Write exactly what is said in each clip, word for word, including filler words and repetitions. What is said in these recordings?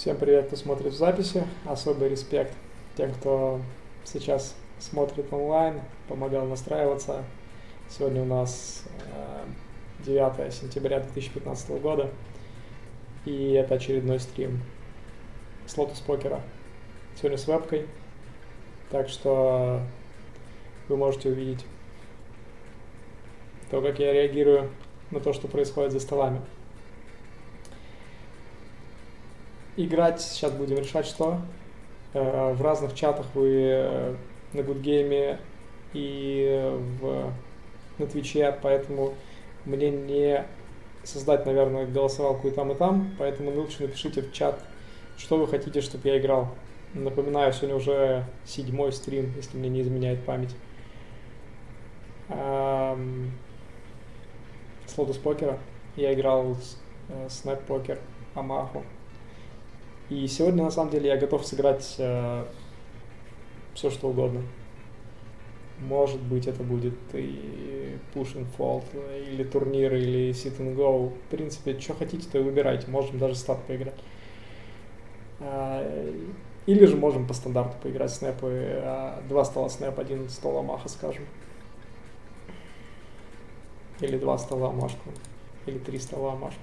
Всем привет, кто смотрит в записи. Особый респект тем, кто сейчас смотрит онлайн, помогал настраиваться. Сегодня у нас девятое сентября две тысячи пятнадцатого года. И это очередной стрим с Lotus Poker. Сегодня с вебкой. Так что вы можете увидеть то, как я реагирую на то, что происходит за столами. Играть сейчас будем решать, что в разных чатах вы на Good Game и в, на Твиче, поэтому мне не создать, наверное, голосовалку и там, и там, поэтому лучше напишите в чат, что вы хотите, чтобы я играл. Напоминаю, сегодня уже седьмой стрим, если мне не изменяет память. Эм, с Lotus Poker я играл с э, Snap Poker, Амаху. И сегодня, на самом деле, я готов сыграть э, все, что угодно. Может быть, это будет и Push and Fold, или турнир, или Sit and Go. В принципе, что хотите, то и выбирайте. Можем даже стат поиграть. Э, или же можем по стандарту поиграть снэпы. Э, два стола снэп, один стол Амаха, скажем. Или два стола Амашку. Или три стола Амашку.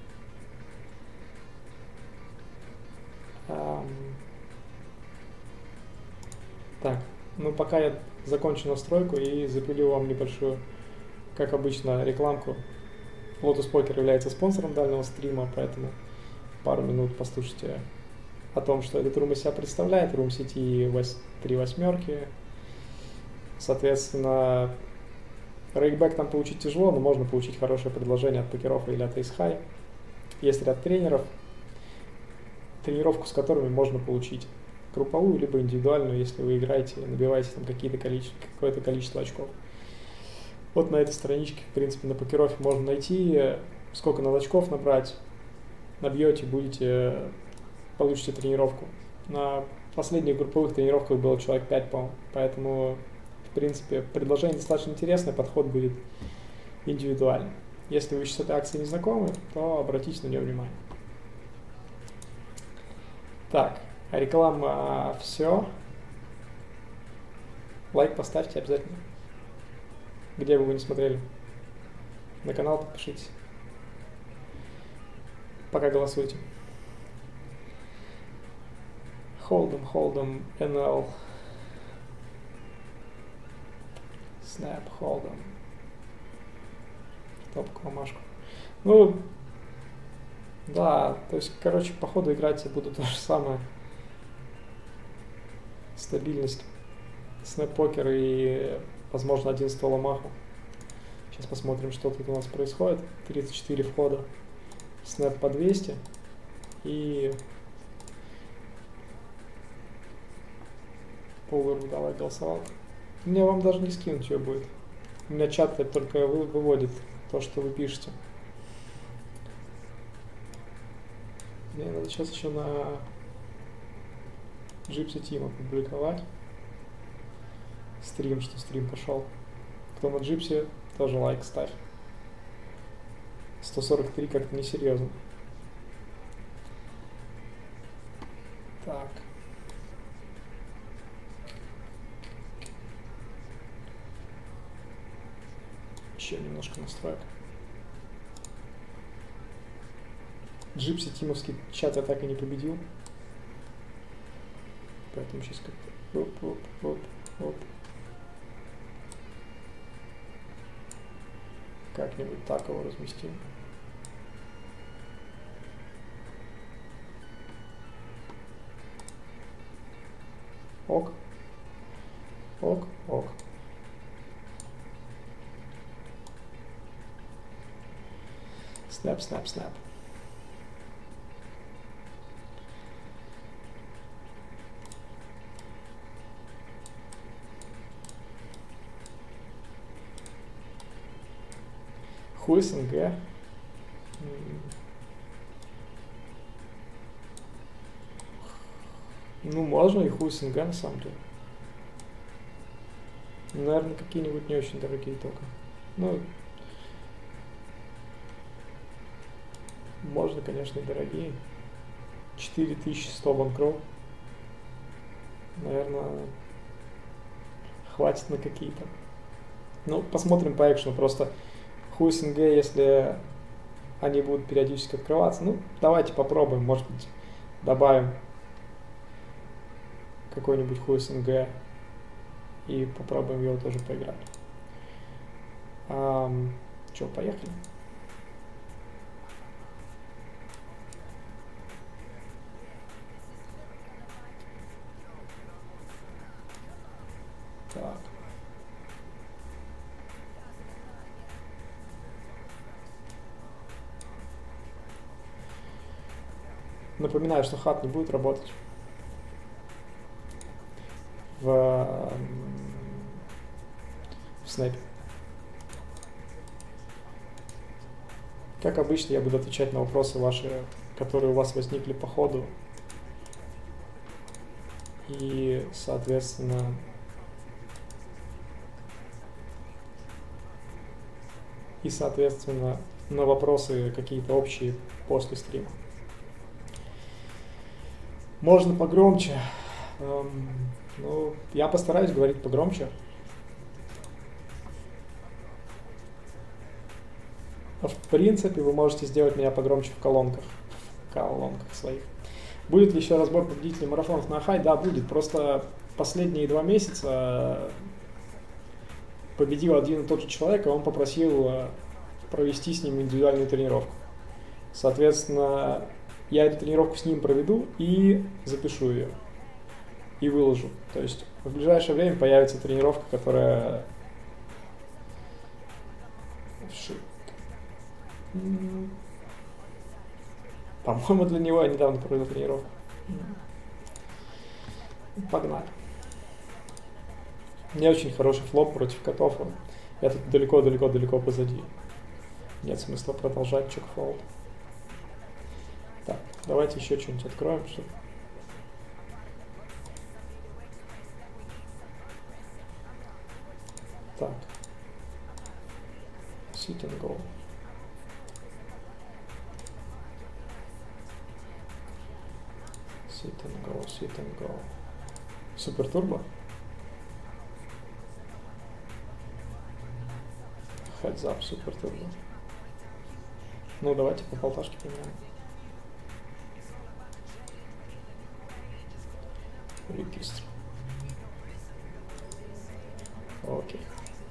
Так, ну пока я закончу настройку и запилю вам небольшую, как обычно, рекламку. Lotus Poker является спонсором данного стрима, поэтому пару минут послушайте о том, что этот рум из себя представляет. Рум сети три восьмерки. Соответственно, рейкбэк там получить тяжело, но можно получить хорошее предложение от покеров или от Ace High. Есть ряд тренеров, тренировку с которыми можно получить групповую, либо индивидуальную, если вы играете, набиваете там какие-то количество, какое-то количество очков. Вот на этой страничке, в принципе, на покерофе можно найти, сколько надо очков набрать, набьете, будете, получите тренировку. На последних групповых тренировках было человек пять, по-моему, поэтому, в принципе, предложение достаточно интересное, подход будет индивидуальный. Если вы еще с этой акцией не знакомы, то обратите на нее внимание. Так, реклама все. Лайк поставьте обязательно. Где бы вы не смотрели. На канал подпишитесь. Пока голосуйте. Холдем, холдем, эн эл. Снэп, холдем. Топку, Амашку. Ну, да, то есть, короче, по ходу играть я буду то же самое. Стабильность, снэп-покер и, возможно, один стол Амаху. Сейчас посмотрим, что тут у нас происходит. тридцать четыре входа, снэп по двести и Power давай голосовал. Мне вам даже не скинуть, что будет. У меня чат только выводит то, что вы пишете. Мне надо сейчас еще на Gypsy Team опубликовать стрим, что стрим пошел. Кто на Gypsy, тоже лайк ставь. сто сорок три как-то несерьезно. Так. Еще немножко настроек. Gypsy Тимовский чат я так и не победил. Поэтому сейчас как-то... Оп, оп, оп, оп. Как-нибудь так его разместим. Ок. Ок, ок. Снэп, снэп, снэп. Хуй СНГ. Ну, можно и хуй СНГ на самом деле. Наверное, какие-нибудь не очень дорогие только. Ну, можно, конечно, и дорогие. четыре тысячи сто банкролл. Наверное, хватит на какие-то. Ну, посмотрим по экшену. Просто хуй-СНГ, если они будут периодически открываться. Ну, давайте попробуем. Может быть, добавим какой-нибудь хуй-СНГ и попробуем его тоже поиграть. Um, Че, поехали? Так. Напоминаю, что хат не будет работать в, в снэпе. Как обычно, я буду отвечать на вопросы ваши, которые у вас возникли по ходу. И, соответственно, и, соответственно, на вопросы какие-то общие после стрима. Можно погромче. Эм, ну, я постараюсь говорить погромче. В принципе, вы можете сделать меня погромче в колонках, в колонках своих. Будет ли еще разбор победителей марафонов на Ахай? Да, будет. Просто последние два месяца победил один и тот же человек, и он попросил провести с ним индивидуальную тренировку. Соответственно, я эту тренировку с ним проведу и запишу ее. И выложу. То есть в ближайшее время появится тренировка, которая... По-моему, для него я недавно провел тренировку. Погнали. У меня очень хороший флоп против котов. Я тут далеко-далеко-далеко позади. Нет смысла продолжать чекфолд. Так, давайте еще что-нибудь откроем, чтобы... Так. Sit and go. Sit and go, sit and go. Супер турбо. Heads up, супер турбо. Ну, давайте по полташке поменяем. Регистр. Окей.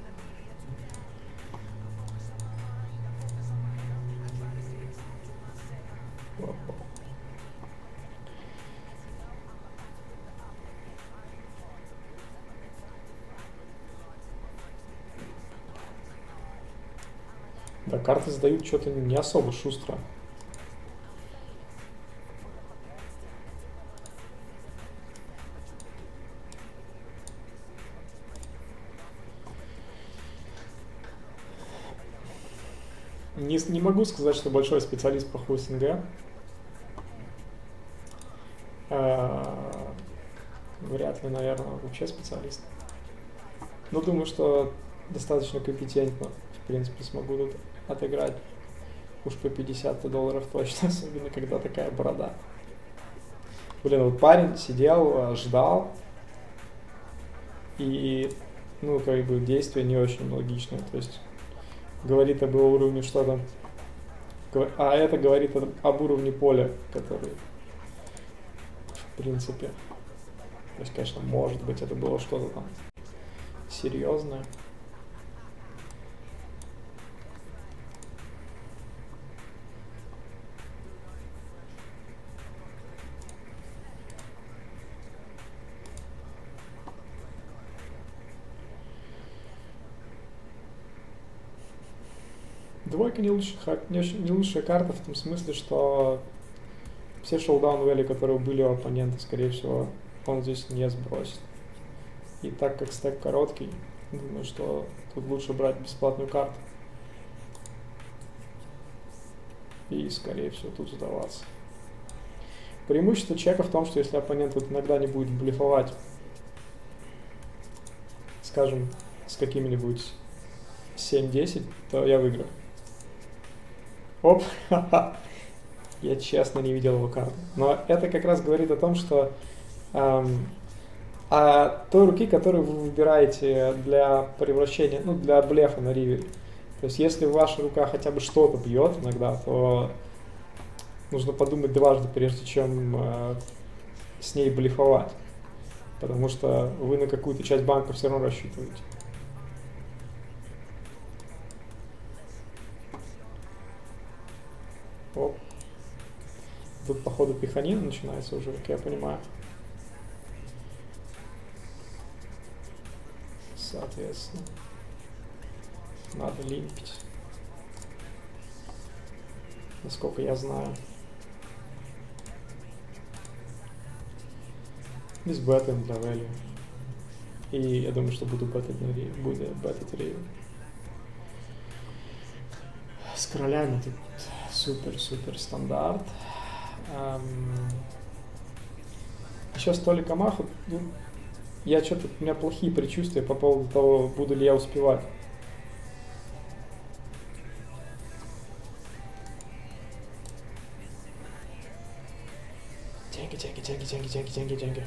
Да, карты сдают что-то не особо шустро. Не, не могу сказать, что большой специалист по хуй-СНГ. А, вряд ли, наверное, вообще специалист. Но думаю, что достаточно компетентно, в принципе, смогу тут отыграть уж по пятьдесят долларов точно, особенно когда такая борода. Блин, вот парень сидел, ждал, и, ну, как бы, действие не очень логичное, то есть говорит об его уровне что-то, а это говорит об уровне поля, который, в принципе, то есть, конечно, может быть, это было что-то там серьезное. Двойка не лучшая, не, не лучшая карта в том смысле, что все шоудаун вэлли, которые были у оппонента, скорее всего, он здесь не сбросит. И так как стэк короткий, думаю, что тут лучше брать бесплатную карту. И, скорее всего, тут сдаваться. Преимущество чека в том, что если оппонент вот иногда не будет блефовать, скажем, с какими-нибудь семь-десять, то я выиграю. Оп, ха-ха. Я честно не видел его карту. Но это как раз говорит о том, что эм, о той руки, которую вы выбираете для превращения, ну, для блефа на ривере. То есть если ваша рука хотя бы что-то бьет иногда, то нужно подумать дважды, прежде чем э, с ней блефовать. Потому что вы на какую-то часть банка все равно рассчитываете. Оп. Тут, походу, пиханина начинается уже, как я понимаю. Соответственно, надо лимпить. Насколько я знаю. Без беттинг для value. И я думаю, что буду беттать на ривер. Буду беттать ривер. С королями тут супер-супер стандарт. Эм... Еще столик Амаху. Ну, я что-то, у меня плохие предчувствия по поводу того, буду ли я успевать. Деньги, деньги, деньги, деньги, деньги, деньги, деньги.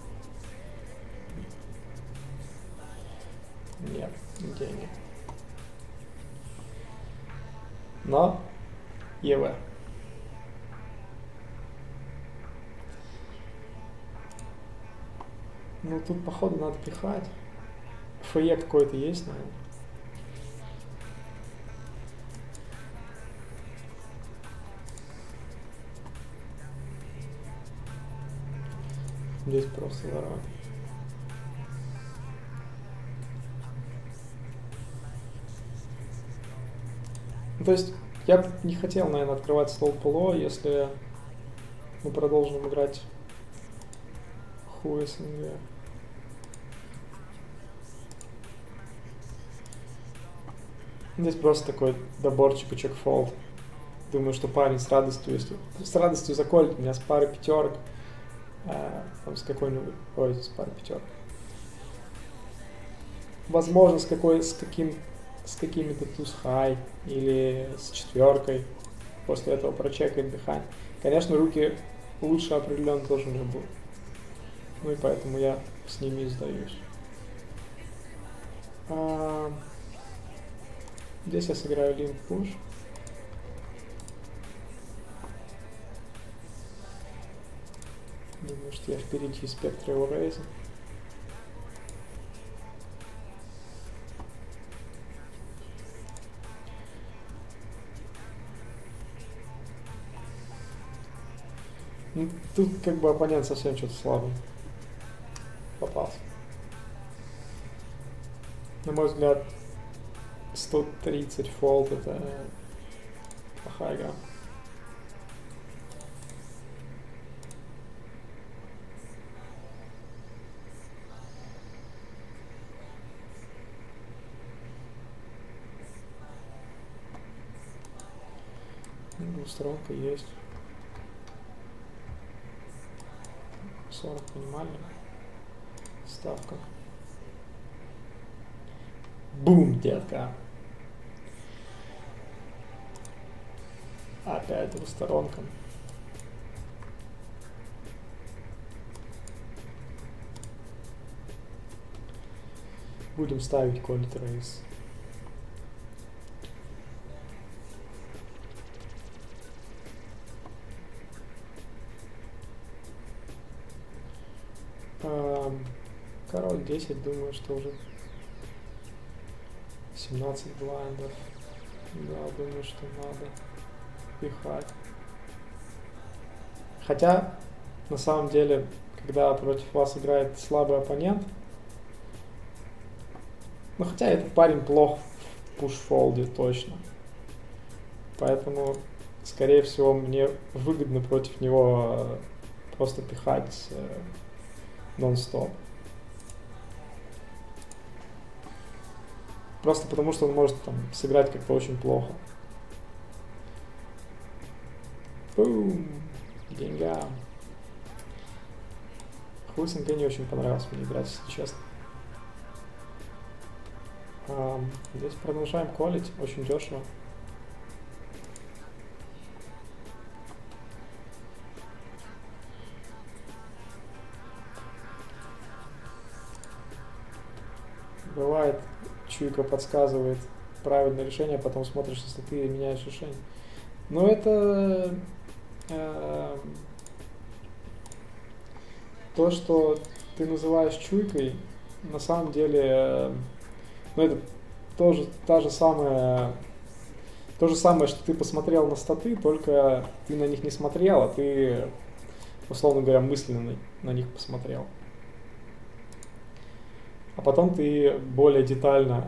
Нет, деньги. Но ЕВ. Ну тут походу надо пихать. ФЕ какой-то есть, наверное. Здесь просто ворон. Ну, то есть я бы не хотел, наверное, открывать стол поло, если мы продолжим играть хуй СНГ. Здесь просто такой доборчик и чек-фолд. Думаю, что парень с радостью, если с радостью заколет меня с пары пятерок, э, там с какой-нибудь, ой, с пары пятерок. Возможно, с какой, с каким, с какими-то туз хай или с четверкой. После этого прочекает бихань. Конечно, руки лучше определенно тоже не будут. Ну и поэтому я с ними и сдаюсь. А, здесь я сыграю лимп пуш. Думаю, что я впереди спектра его рейза. Ну, тут как бы оппонент совсем что-то слабый попался. На мой взгляд, сто тридцать фолд это плохая игра. Двусторонка есть. сорок минимальная ставка. Бум, детка. Опять двусторонка. Будем ставить колит рейс. Король десять, думаю, что уже семнадцать блайндов. Да, думаю, что надо пихать. Хотя, на самом деле, когда против вас играет слабый оппонент, ну хотя этот парень плох в пуш-фолде точно. Поэтому, скорее всего, мне выгодно против него просто пихать э, нон-стоп. Просто потому, что он может там сыграть как-то очень плохо. Бум! Деньгам. Хуй СНГ не очень понравилось мне играть, если честно. А, здесь продолжаем колить, очень дешево. Бывает, чуйка подсказывает правильное решение, а потом смотришь, если ты меняешь решение. Но это э, то, что ты называешь чуйкой, на самом деле, э, ну это тоже та же самая, то же самое, что ты посмотрел на статы, только ты на них не смотрел, а ты, условно говоря, мысленно на, на них посмотрел. А потом ты более детально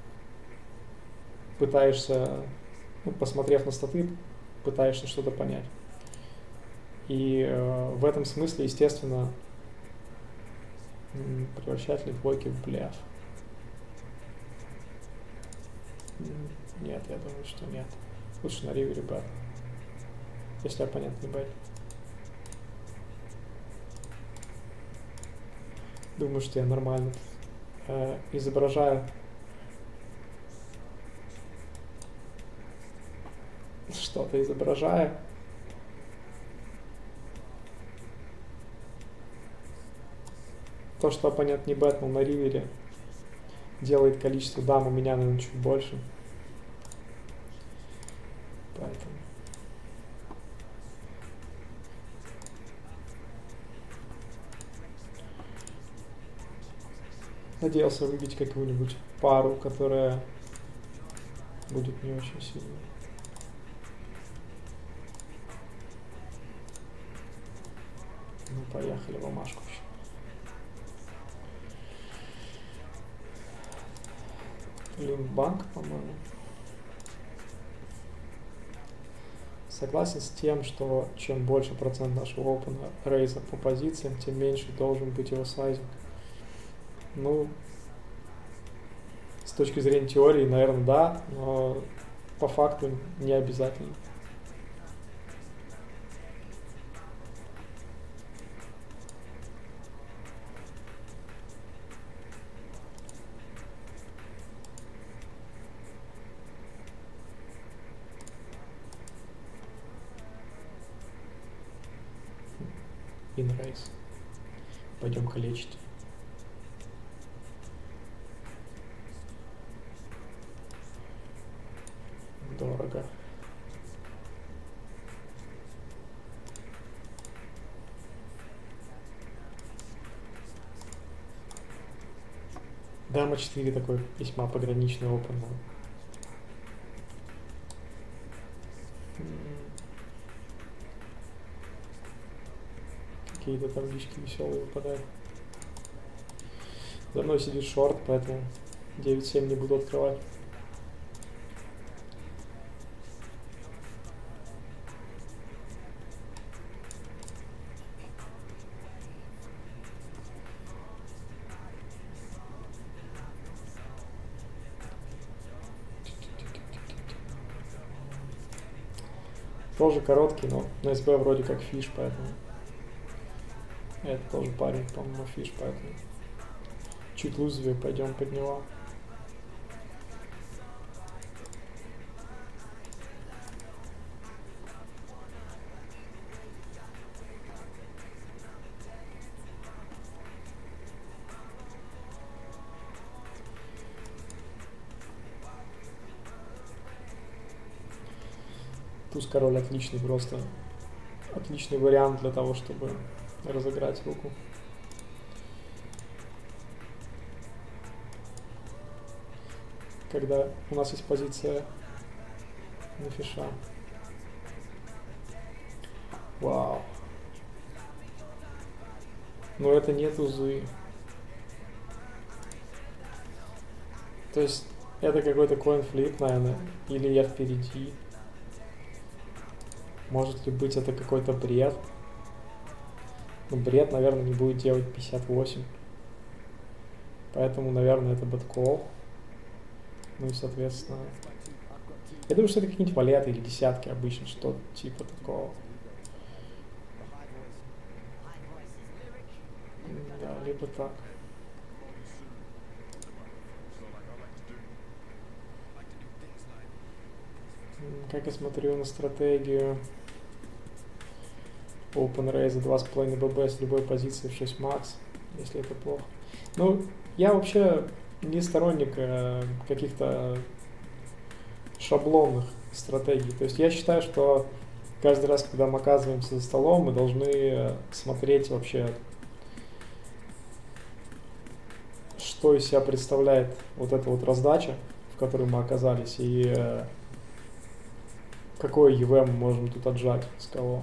пытаешься, ну, посмотрев на статы, пытаешься что-то понять. И э, в этом смысле, естественно, превращать ли двойки в блеф? Нет, я думаю, что нет. Лучше на ривере бет, если оппонент не бет. Думаю, что я нормально э, изображаю что-то изображаю. То, что оппонент не бэтнул на ривере, делает количество дам у меня, наверное, чуть больше. Поэтому. Надеялся выбить какую-нибудь пару, которая будет не очень сильной. Ну, поехали в омашку еще. Лимбанк, по-моему. Согласен с тем, что чем больше процент нашего опена рейза по позициям, тем меньше должен быть его сайзинг. Ну, с точки зрения теории, наверное, да, но по факту не обязательно. Инрейс. Пойдем калечить. Дорого. Дама четыре такой весьма пограничный опен. Какие-то таблички веселые выпадают. За мной сидит шорт, поэтому девять семь не буду открывать. Тоже короткий, но на СБ вроде как фиш, поэтому... Это тоже парень, по-моему, фиш, поэтому... Чуть лузовее пойдем под него. Туз-король отличный просто. Отличный вариант для того, чтобы разыграть руку. Когда у нас есть позиция на фиша. Вау. Но это не тузы. То есть это какой-то коин-флип, наверное. Или я впереди. Может ли быть это какой-то бред? Ну, бред, наверное, не будет делать пятьдесят восемь. Поэтому, наверное, это бэткол. Ну и, соответственно... Я думаю, что это какие-нибудь валеты или десятки обычно, что-то типа такого. Да, либо так. Как я смотрю на стратегию Open Raise два с половиной бэ бэ с любой позиции в шесть макс, если это плохо. Ну, я вообще не сторонник э, каких-то шаблонных стратегий. То есть я считаю, что каждый раз, когда мы оказываемся за столом, мы должны смотреть вообще, что из себя представляет вот эта вот раздача, в которой мы оказались, и э, какой и ви мы можем тут отжать с кого.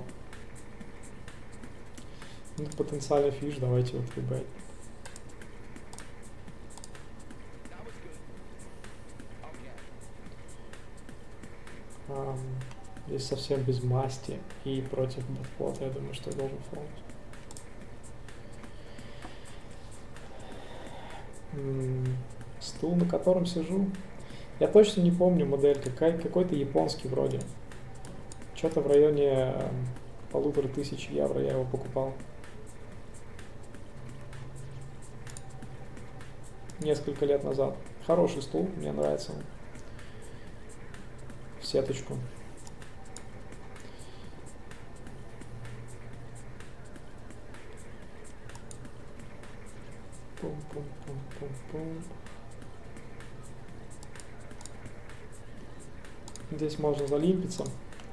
Ну, потенциальный фиш, давайте вот выбрать. Um, здесь совсем без масти и против бэтплота, я думаю, что я должен фронт. Mm, стул, на котором сижу. Я точно не помню модель, какая, какой-то японский вроде. Что-то в районе э, полутора тысяч евро я его покупал. Несколько лет назад. Хороший стул, мне нравится. В сеточку. Пум-пум-пум-пум-пум. Здесь можно залимпиться.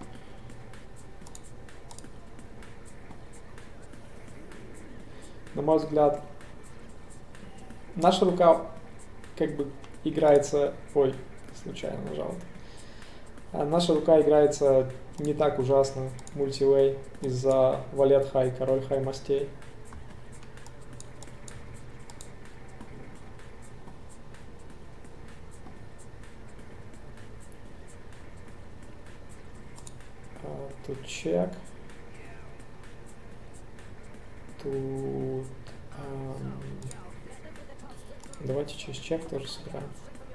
На мой взгляд, наша рука как бы играется... Ой, случайно нажал. А наша рука играется не так ужасно мультивей из-за валет хай, король хай мастей. А, тут чек. Тут... Эм, давайте через чек тоже сыграем.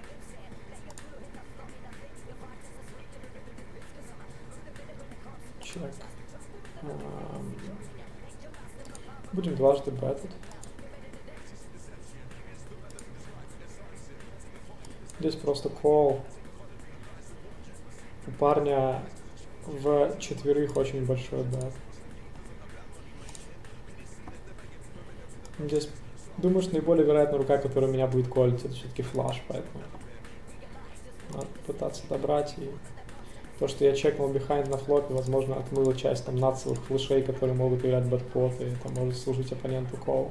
Чек. Эм, будем дважды бетать. Здесь просто кол. У парня в четверых очень большой бет. Здесь, думаю, что наиболее вероятная рука, которая у меня будет колить, это все-таки флаш, поэтому надо пытаться добрать. И то, что я чекнул бихайнд на флопе, возможно, отмыло часть там нацевых флешей, которые могут играть бэкпот, и это может служить оппоненту колу.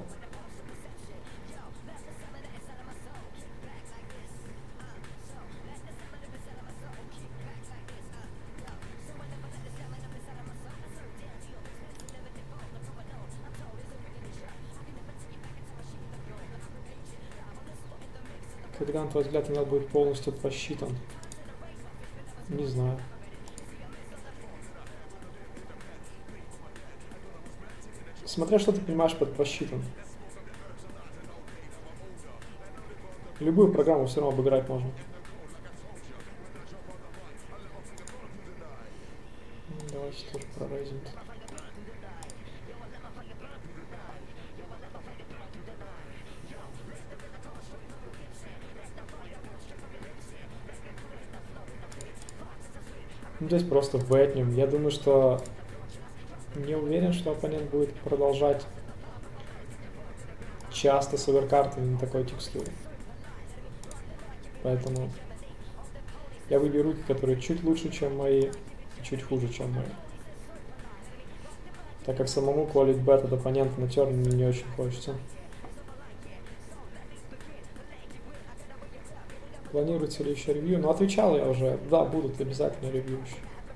Когда, на твой взгляд, инел будет полностью посчитан? Не знаю. Смотря что ты понимаешь под посчитан. Любую программу все равно обыграть можно. Давайте тоже прорейзим. Здесь просто бэтнем. Я думаю, что не уверен, что оппонент будет продолжать часто с оверкартами на такой текстуре. Поэтому я выберу руки, которые чуть лучше, чем мои, и чуть хуже, чем мои. Так как самому колить бет от оппонента на терн мне не очень хочется. Планируется ли еще ревью? Ну, отвечал я уже. Да, будут обязательно ревью еще.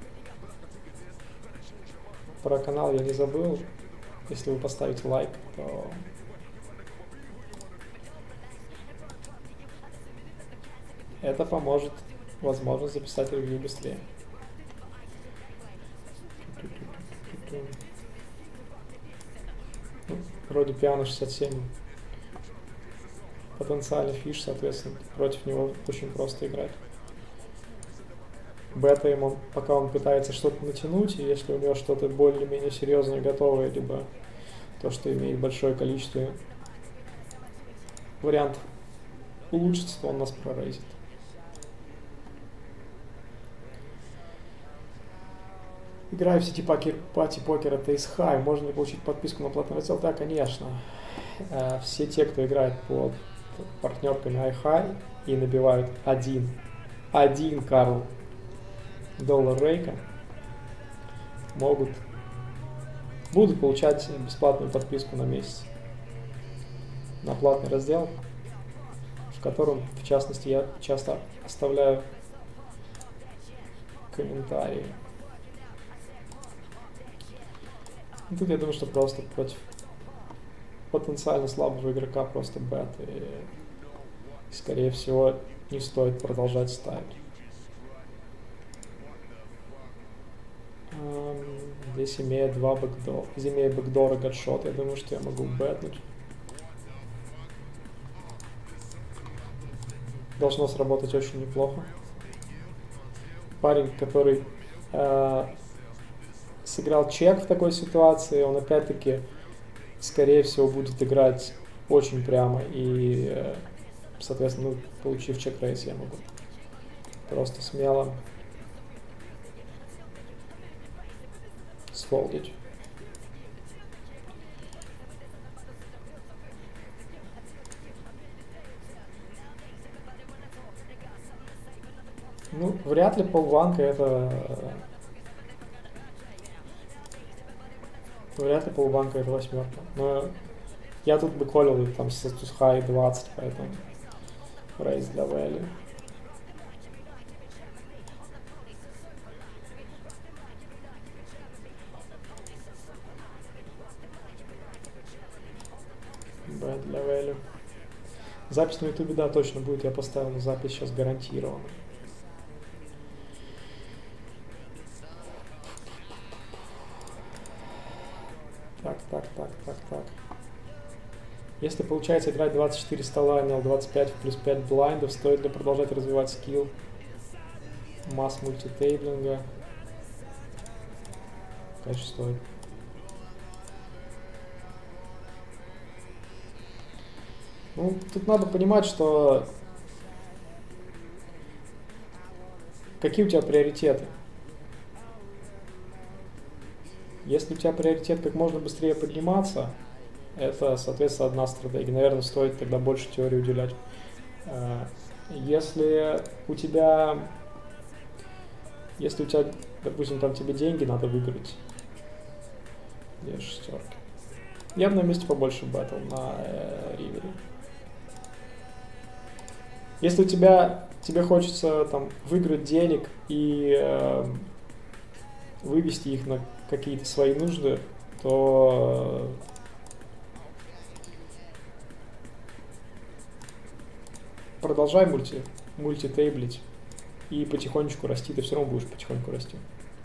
Про канал я не забыл. Если вы поставите лайк, то... это поможет, возможно, записать ревью быстрее. Ну, вроде пиано шестьдесят семь. Потенциальный фиш, соответственно, против него очень просто играть. Бета ему, пока он пытается что-то натянуть, и если у него что-то более-менее серьезное готовое, либо то, что имеет большое количество вариантов улучшиться, то он нас прорейзит. Играю в сети пати покер от Ace High. Можно ли получить подписку на платный раздел? Да, конечно. Все те, кто играет под партнерками iHigh и набивают один, один Карл доллар рейка, могут, будут получать бесплатную подписку на месяц на платный раздел, в котором, в частности, я часто оставляю комментарии. И тут я думаю, что просто против потенциально слабого игрока просто бет, и, скорее всего, не стоит продолжать ставить. Здесь имея два бэкдора, здесь имея бэкдор и гадшот, я думаю, что я могу бетнуть. Должно сработать очень неплохо. Парень, который э, сыграл чек в такой ситуации, он опять-таки, скорее всего, будет играть очень прямо. И, э, соответственно, ну, получив чек-рейс, я могу просто смело сфолдить. Ну, вряд ли полванка это... Вряд ли полванка это восьмерка. Но я тут бы колил их там с хай двадцать, поэтому рейс для value. Б для value. Запись на ютубе, да, точно будет. Я поставил на запись сейчас гарантированно. Так, так, так, так, так. Если получается играть двадцать четыре стола, эн эл двадцать пять плюс пять блайндов, стоит ли продолжать развивать скилл масс мультитейблинга? Конечно, стоит. Ну, тут надо понимать, что какие у тебя приоритеты. Если у тебя приоритет как можно быстрее подниматься, это, соответственно, одна стратегия. Наверное, стоит тогда больше теории уделять. Если у тебя, если у тебя, допустим, там тебе деньги надо выиграть, где шестерки, я бы на месте побольше бэтл на э, ривере. Если у тебя, тебе хочется там выиграть денег и э, вывести их на какие-то свои нужды, то продолжай мульти, мультитейблить и потихонечку расти. Ты все равно будешь потихоньку расти.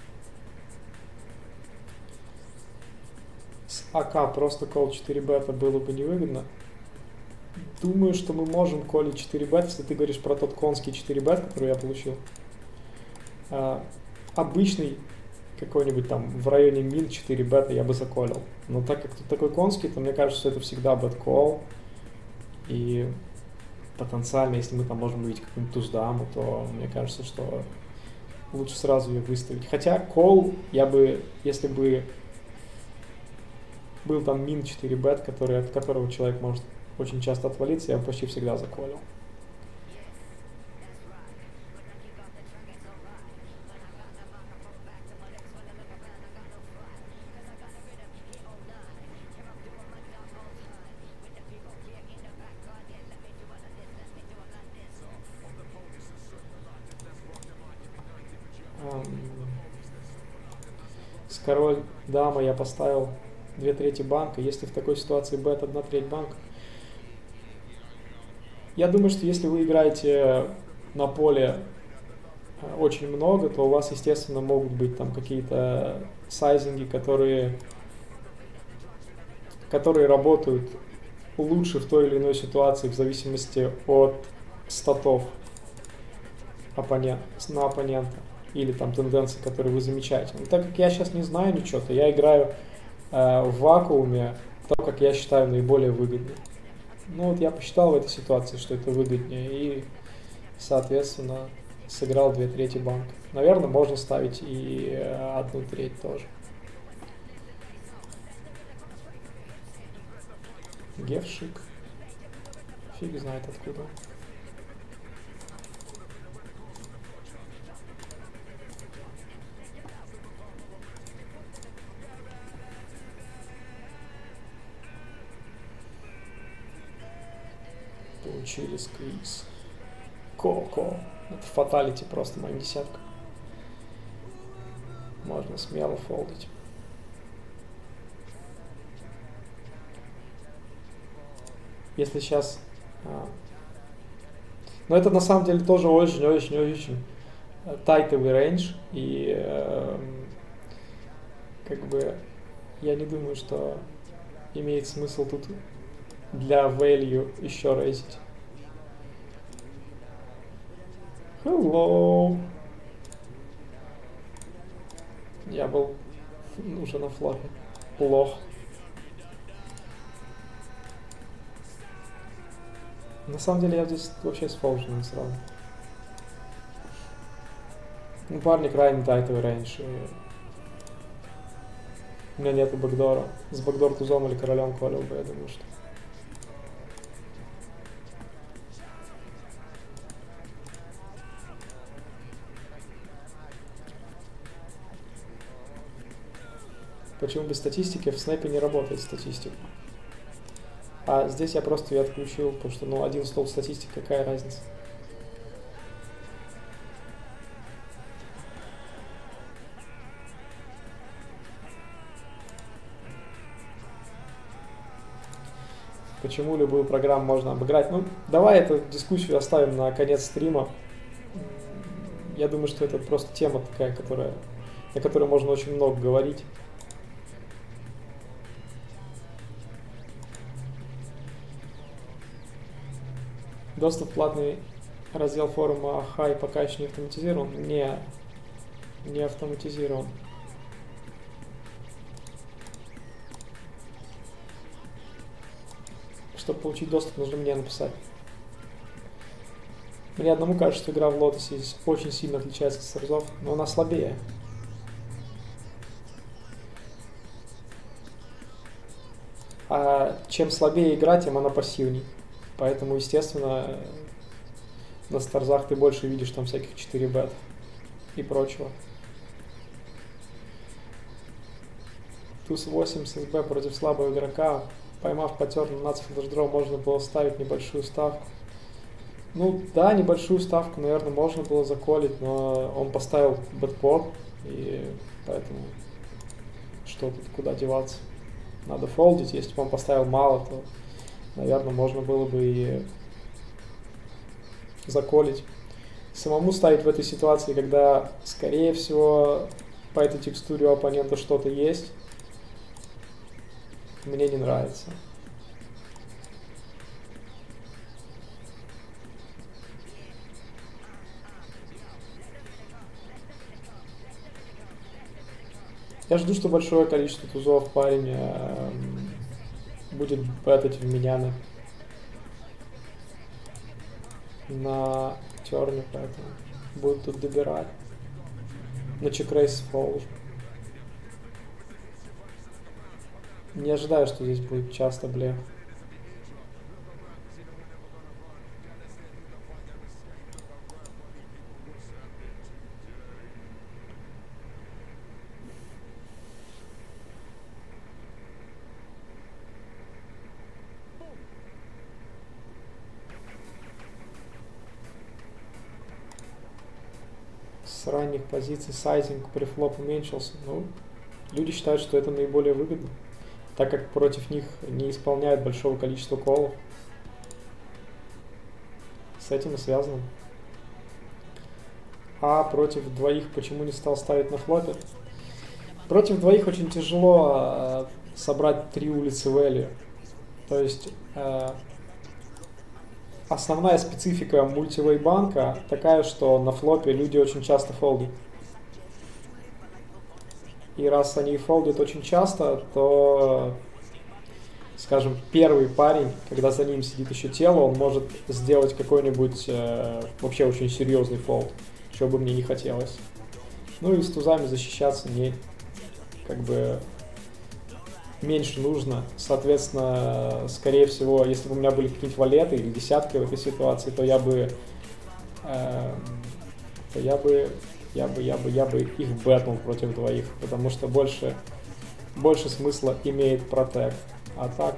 С АК просто кол четыре бета было бы невыгодно. Думаю, что мы можем колить четыре бета, если ты говоришь про тот конский четыре бет, который я получил. А, обычный какой-нибудь там в районе мин четыре бета я бы заколил. Но так как тут такой конский, то мне кажется, что это всегда бэт-кол. И потенциально, если мы там можем увидеть какую-нибудь туз-даму, то мне кажется, что лучше сразу ее выставить. Хотя кол я бы, если бы был там мин четыре бет, который, от которого человек может очень часто отвалиться, я бы почти всегда заколил. С король дама я поставил две трети банка. Если в такой ситуации бет одна треть банка, я думаю, что если вы играете на поле очень много, то у вас, естественно, могут быть там какие-то сайзинги, которые, которые работают лучше в той или иной ситуации в зависимости от статов оппонент, на оппонента или там тенденции, которые вы замечаете. Но так как я сейчас не знаю ничего, то я играю э, в вакууме то, как я считаю наиболее выгодным. Ну вот я посчитал в этой ситуации, что это выгоднее, и, соответственно, сыграл две трети банка. Наверное, можно ставить и одну треть тоже. Гефшик. Фиг знает откуда. Получили сквиз. Ко-ко. Это фаталити просто моим десятка. Можно смело фолдить. Если сейчас... А. Но это на самом деле тоже очень-очень-очень тайтовый рейндж. И э, как бы я не думаю, что имеет смысл тут для value еще рейзить. Hello. Я был уже на флопе. Плохо. На самом деле я здесь вообще с фолжем сразу. Ну, парни крайне тайтовый рейндж. У меня нету бэкдора. С бэкдор тузом или королем колил бы, я думаю, что. Почему без статистики? В снэпе не работает статистика. А здесь я просто ее отключил, потому что, ну, один стол статистики, какая разница? Почему любую программу можно обыграть? Ну, давай эту дискуссию оставим на конец стрима. Я думаю, что это просто тема такая, которая, на которой можно очень много говорить. Доступ в платный раздел форума Хай пока еще не автоматизирован? Не, не автоматизирован. Чтобы получить доступ, нужно мне написать. Мне одному кажется, что игра в Лотосе очень сильно отличается от Старзов, но она слабее. А чем слабее игра, тем она пассивней. Поэтому, естественно, на Старзах ты больше видишь там всяких четыре бет и прочего. Туз восемь с СБ против слабого игрока. Поймав паттерн на наци флешдроу, можно было ставить небольшую ставку. Ну да, небольшую ставку, наверное, можно было заколить, но он поставил бэтпот, и поэтому что тут, куда деваться. Надо фолдить, если бы он поставил мало, то, наверное, можно было бы и заколить. Самому ставить в этой ситуации, когда, скорее всего, по этой текстуре у оппонента что-то есть, мне не нравится. Я жду, что большое количество тузов парень э, будет бетать в меня на терне, поэтому будет тут добирать. На чекрейс фолж. Не ожидаю, что здесь будет часто блеф. С ранних позиций сайзинг префлоп уменьшился. Ну, люди считают, что это наиболее выгодно, так как против них не исполняют большого количества колов. С этим и связано. А против двоих почему не стал ставить на флопе? Против двоих очень тяжело э, собрать три улицы value. То есть э, основная специфика мультивей банка такая, что на флопе люди очень часто фолдят. И раз они фолдят очень часто, то, скажем, первый парень, когда за ним сидит еще тело, он может сделать какой-нибудь э, вообще очень серьезный фолд, чего бы мне не хотелось. Ну и с тузами защищаться не, как бы, меньше нужно. Соответственно, скорее всего, если бы у меня были какие-нибудь валеты или десятки в этой ситуации, то я бы, э, то я бы, я бы, я бы, я бы их бэтнул против двоих, потому что больше, больше смысла имеет протект. А так,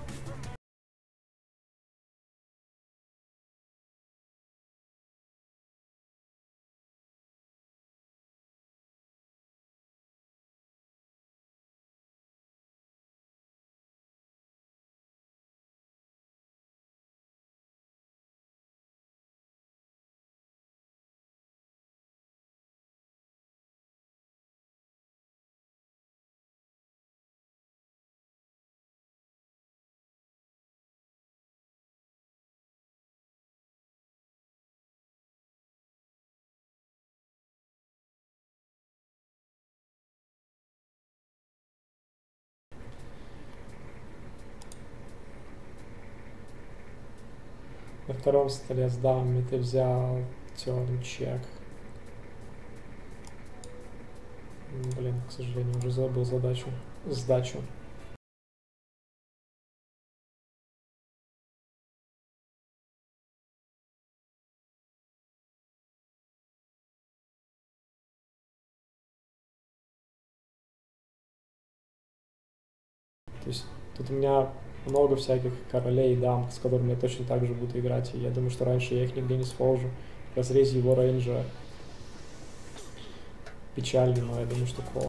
на втором столе с дамами ты взял turn чек. Блин, к сожалению, уже забыл задачу. Сдачу. То есть тут у меня много всяких королей и дам, с которыми я точно так же буду играть. И я думаю, что раньше я их нигде не сфолжу. В разрезе его рейнджа печальный, но я думаю, что кол.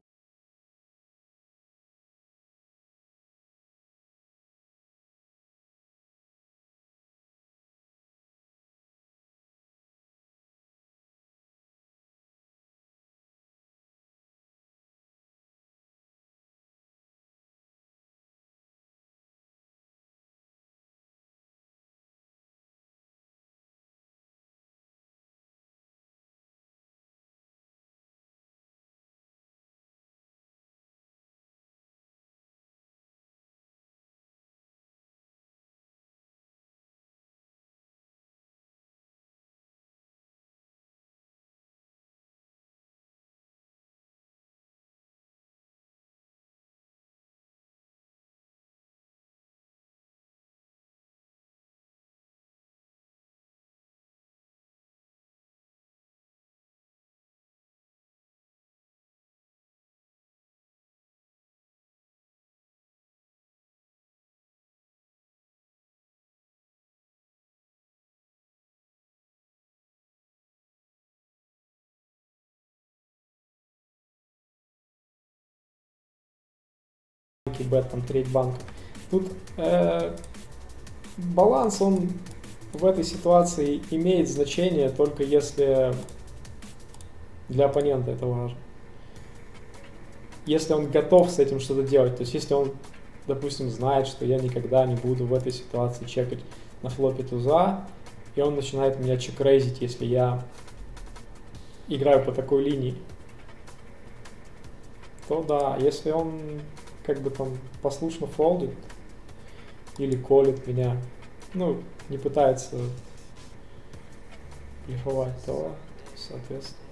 Бет, там, треть банка. Тут э, баланс, он в этой ситуации имеет значение только если для оппонента это важно. Если он готов с этим что-то делать, то есть если он, допустим, знает, что я никогда не буду в этой ситуации чекать на флопе туза, и он начинает меня чекрейзить, если я играю по такой линии, то да, если он как бы там послушно фолдит или колет меня, ну, не пытается блефовать, то, соответственно.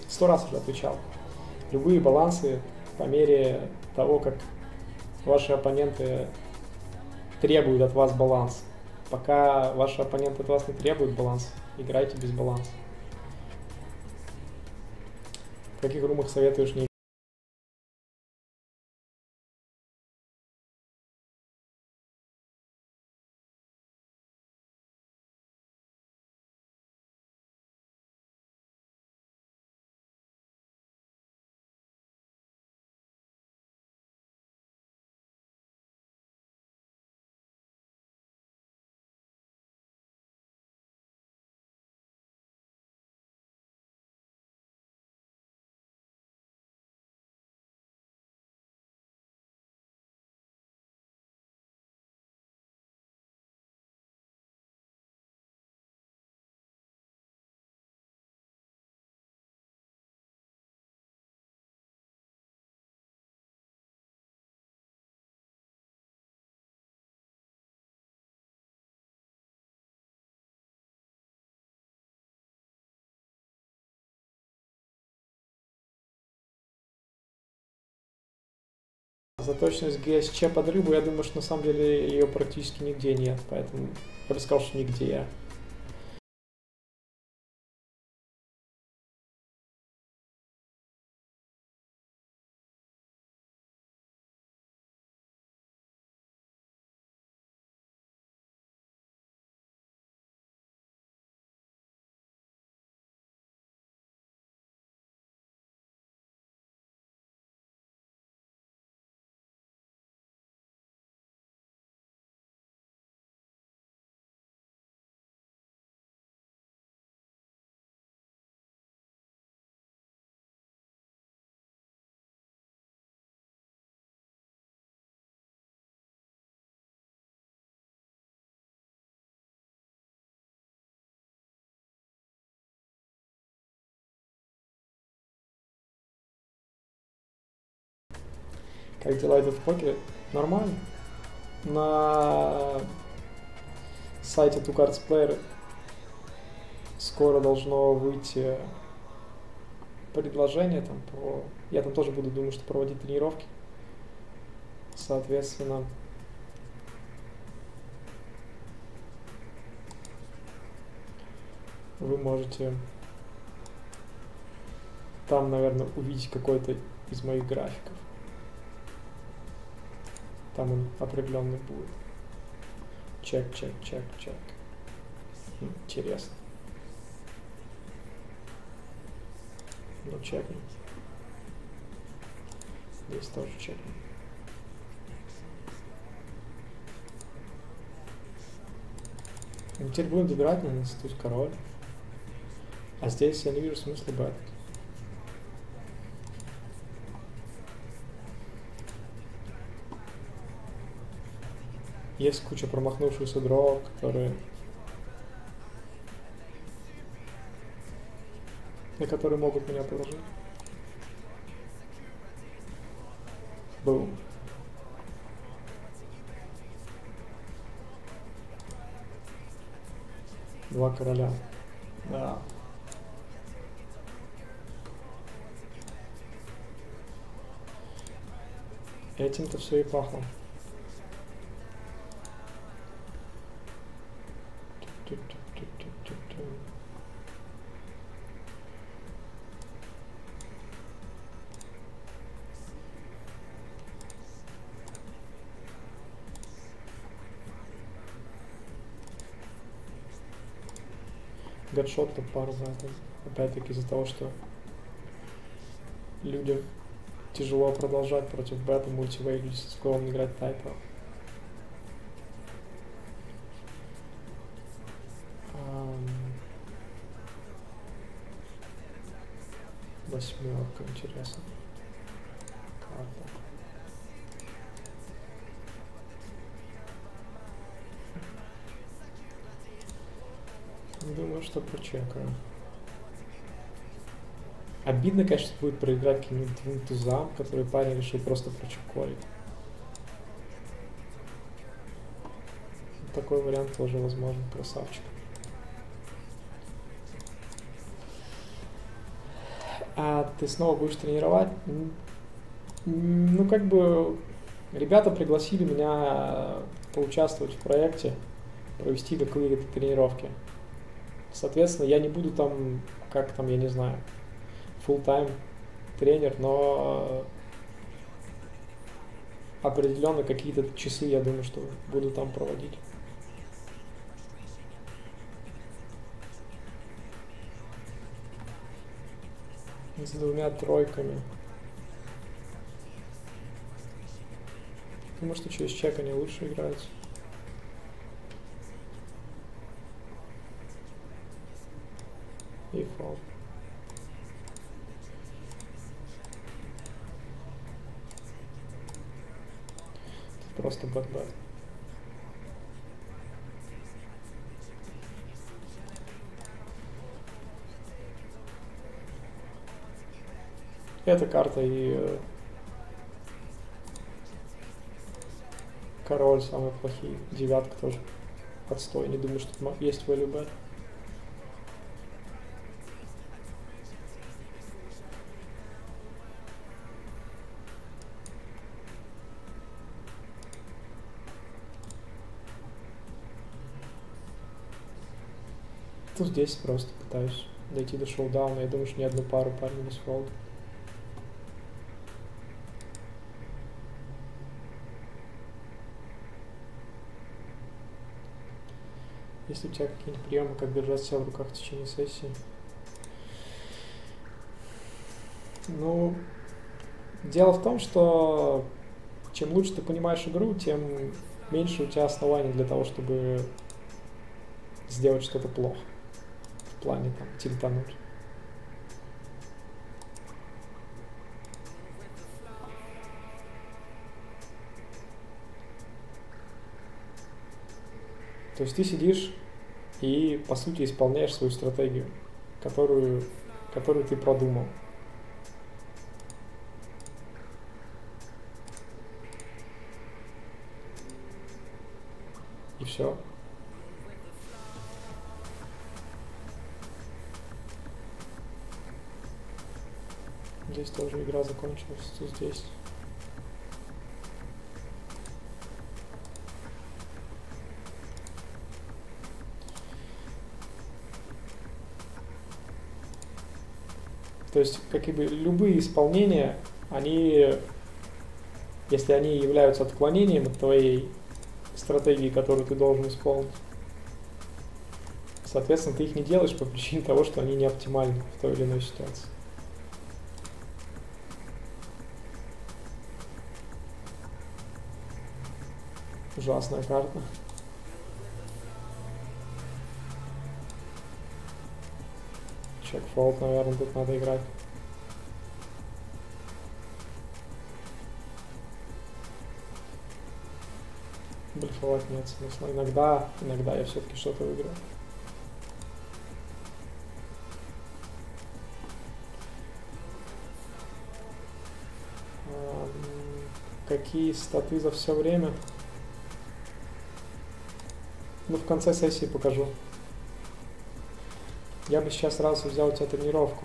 Сто раз уже отвечал. Любые балансы по мере того, как ваши оппоненты требуют от вас баланс. Пока ваши оппоненты от вас не требуют баланс, играйте без баланса. В каких румах советуешь не заточенность ГСЧ под рыбу, я думаю, что на самом деле ее практически нигде нет, поэтому я бы сказал, что нигде. Как дела идут в покере? Нормально. На сайте Two Cards Player скоро должно выйти предложение там по... Я там тоже буду, думаю, что проводить тренировки. Соответственно, вы можете там, наверное, увидеть какой-то из моих графиков. Там он определенный будет. Чек, чек, чек, чек. Интересно. Ну, чекнем. Здесь тоже чекнем. Ну, теперь будем добирать на институт король. А здесь я не вижу смысла бэт. Есть куча промахнувшихся дров, которые... на которые могут меня положить. Бум. Два короля. Да. Этим-то все и пахло. Гадшот-то пар за это. Опять-таки из-за того, что людям тяжело продолжать против бета мультивей, люди со склоном играть тайпа. Восьмерка, интересно. Карта. Думаю, что прочекаю. Обидно, конечно, будет проиграть каким-нибудь двум тузам, которые парень решил просто прочеколить. Такой вариант тоже возможен, красавчик. А ты снова будешь тренировать? Ну, как бы, ребята пригласили меня поучаствовать в проекте, провести какие-то тренировки. Соответственно, я не буду там, как там, я не знаю, full-time тренер, но определенно какие-то часы, я думаю, что буду там проводить. С двумя тройками. Потому что через чек они лучше играются. И фол. Это просто бэт-бэт. Эта карта и король самые плохие. Девятка тоже отстой. Не думаю, что тут есть value bet. Тут здесь просто пытаюсь дойти до шоу-дауна. Я думаю, что ни одну пару парень не сфолд. Если у тебя какие-нибудь приемы, как держать себя в руках в течение сессии. Ну, дело в том, что чем лучше ты понимаешь игру, тем меньше у тебя оснований для того, чтобы сделать что-то плохо. В плане там тильтануть. То есть ты сидишь и, по сути, исполняешь свою стратегию, которую, которую ты продумал. И все. Здесь тоже игра закончилась. Здесь. То есть, как бы любые исполнения, они, если они являются отклонением от твоей стратегии, которую ты должен исполнить, соответственно, ты их не делаешь по причине того, что они не оптимальны в той или иной ситуации. Ужасная карта. Чек-фолд, наверное, тут надо играть. Блефовать нет смысла. Иногда, иногда я все-таки что-то выиграю. Какие статы за все время? Ну, в конце сессии покажу. Я бы сейчас сразу взял у тебя тренировку.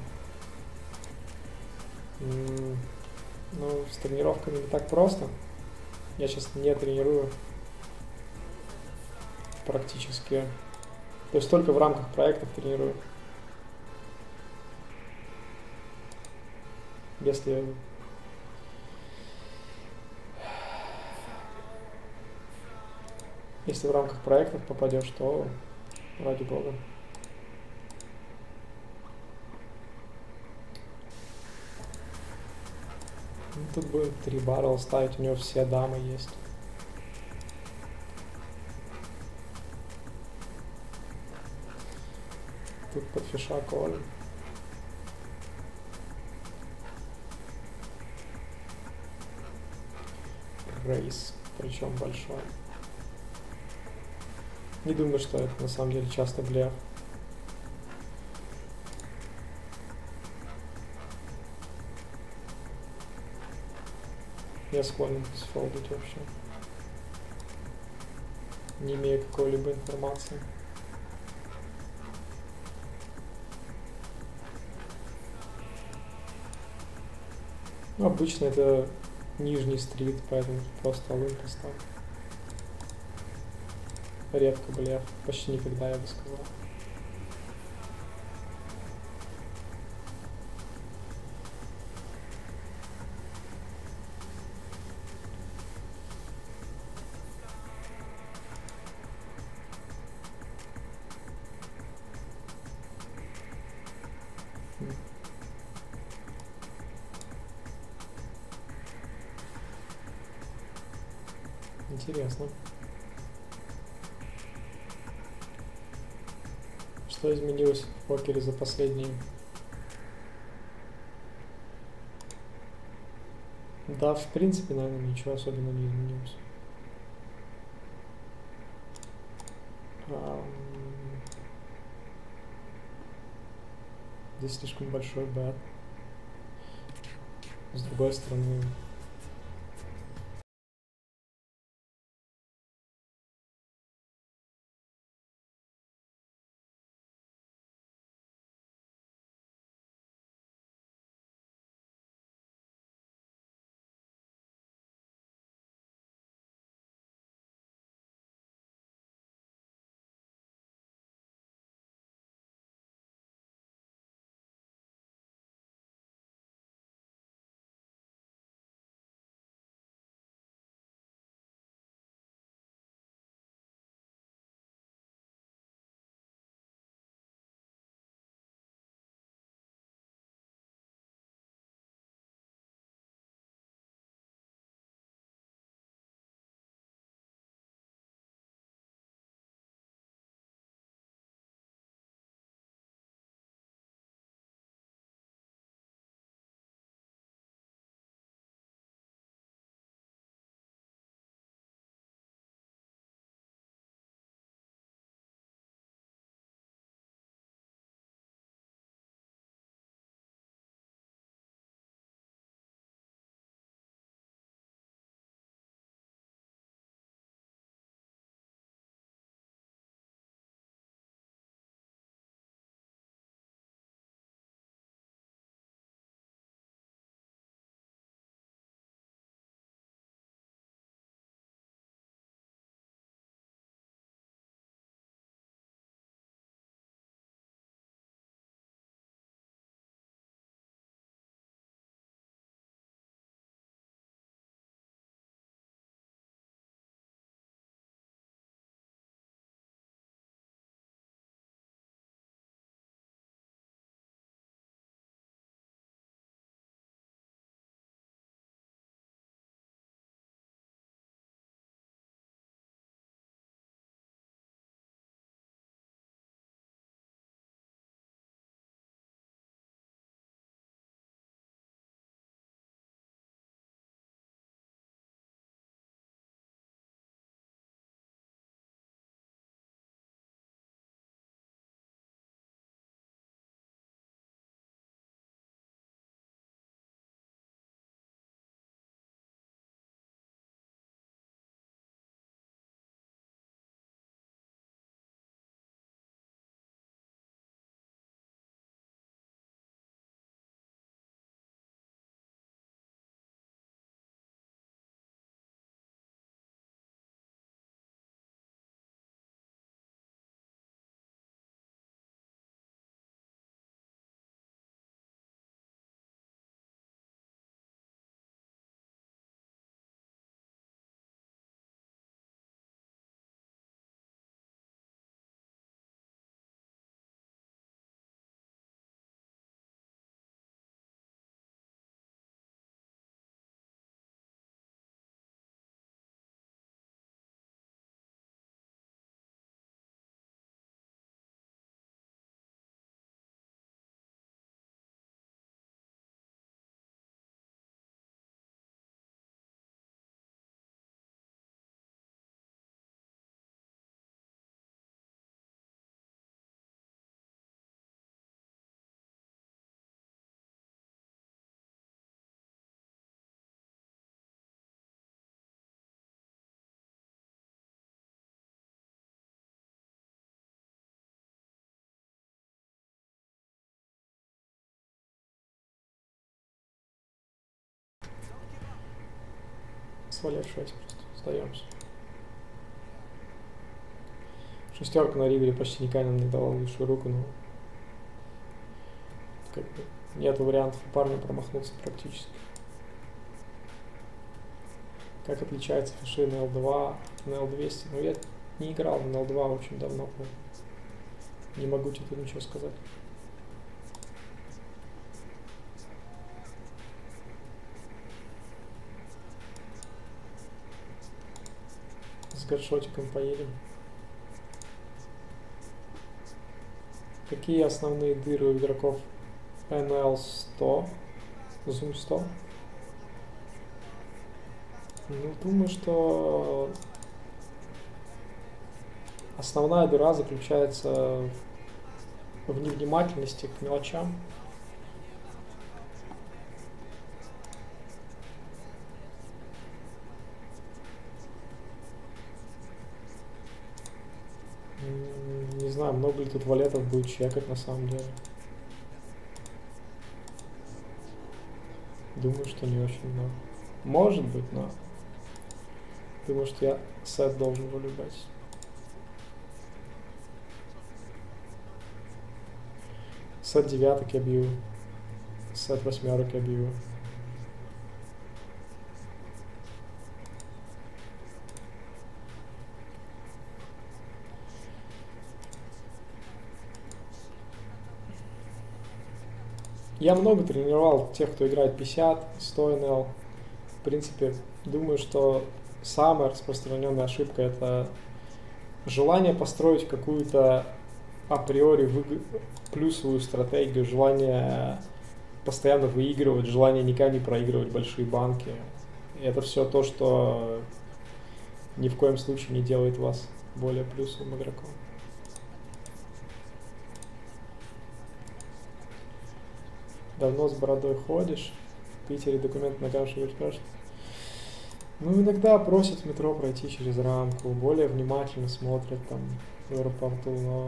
Ну, с тренировками не так просто. Я сейчас не тренирую практически. То есть только в рамках проектов тренирую. Если Если в рамках проектов попадешь, то ради бога. Тут будет три баррел ставить, у него все дамы есть. Тут под фиша коль. Рейс, причем большой. Не думаю, что это на самом деле часто блеф. Я склонен сфолдить вообще, не имея какой-либо информации. Ну, обычно это нижний стрит, поэтому просто лын поставь. Редко блеф, почти никогда, я бы сказал. Интересно. Что изменилось в покере за последние? Да, в принципе, наверное, ничего особенного не изменилось. Ам, Здесь слишком большой бэт. С другой стороны, Сваляй в шесть просто. Сдаемся. Шестерка на ривере почти никогда нам не давала лучшую руку, но как бы нет вариантов у парня промахнуться практически. Как отличается фиши на эл два, на эл двести? Ну, я не играл на эл два очень давно. Не могу тебе тут ничего сказать. С гадшотиком поедем. Какие основные дыры у игроков эн эл сто? Zoom сто? Ну, думаю, что основная дыра заключается в невнимательности к мелочам. Не знаю, много ли тут валетов будет чекать на самом деле. Думаю, что не очень много. Может быть, но думаю, что я сет должен вылюбать. Сет девяток я бью. Сет восьмерок я бью. Я много тренировал тех, кто играет пятьдесят, сто эн эл. В принципе, думаю, что самая распространенная ошибка — это желание построить какую-то априори выг... плюсовую стратегию, желание постоянно выигрывать, желание никогда не проигрывать большие банки. И это все то, что ни в коем случае не делает вас более плюсовым игроком. Давно с бородой ходишь? В Питере документ на камше спрашивают. Ну, иногда просят в метро пройти через рамку, более внимательно смотрят там в аэропорту, но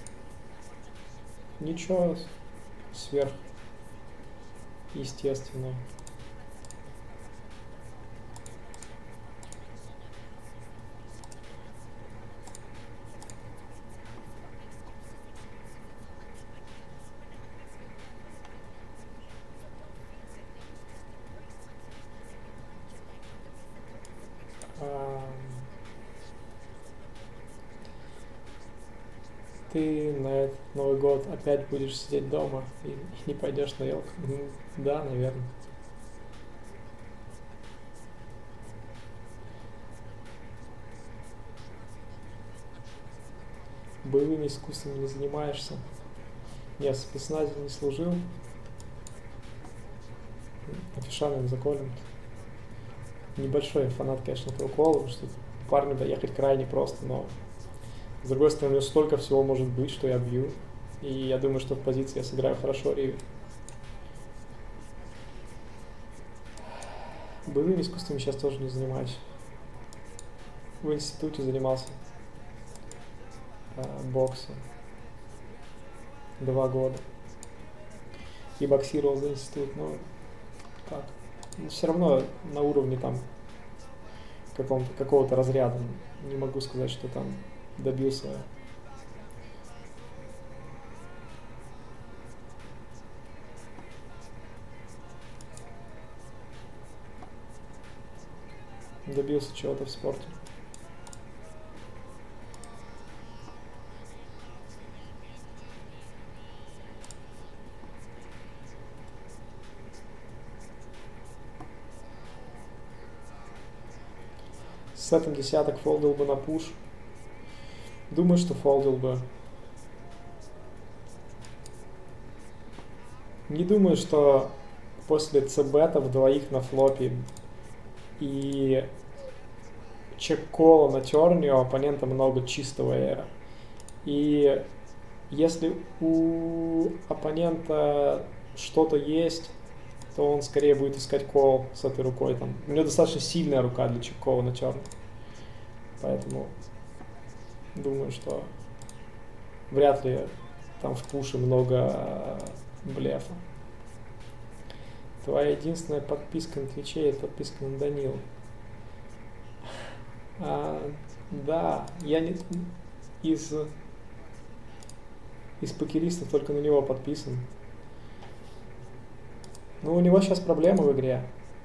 ничего сверхъестественного. Ты на этот Новый год опять будешь сидеть дома и, и не пойдешь на елку? Ну, да, наверное. Боевыми искусствами не занимаешься? Нет, в спецназе не служил. Афишаном заколем. Небольшой фанат, конечно, этого кола, потому что парню доехать крайне просто, но с другой стороны, столько всего может быть, что я бью. И я думаю, что в позиции я сыграю хорошо ривер. Боевыми искусствами сейчас тоже не занимаюсь. В институте занимался э, боксом два года. И боксировал за институт, но как? Но все равно на уровне там какого-то разряда. Не могу сказать, что там добился. Добился чего-то в спорте. С сетом десяток фолдил бы на пуш. Думаю, что фолдил бы. Не думаю, что после цбета в двоих на флопе и чек-кола на терне у оппонента много чистого эра. И если у оппонента что-то есть, то он скорее будет искать кол с этой рукой. Там. У него достаточно сильная рука для чек-кола на терне. Поэтому думаю, что вряд ли там в пуше много блефа. Твоя единственная подписка на Твиче — это подписка на Данила. А, да, я не из, из покеристов только на него подписан. Ну, у него сейчас проблемы в игре.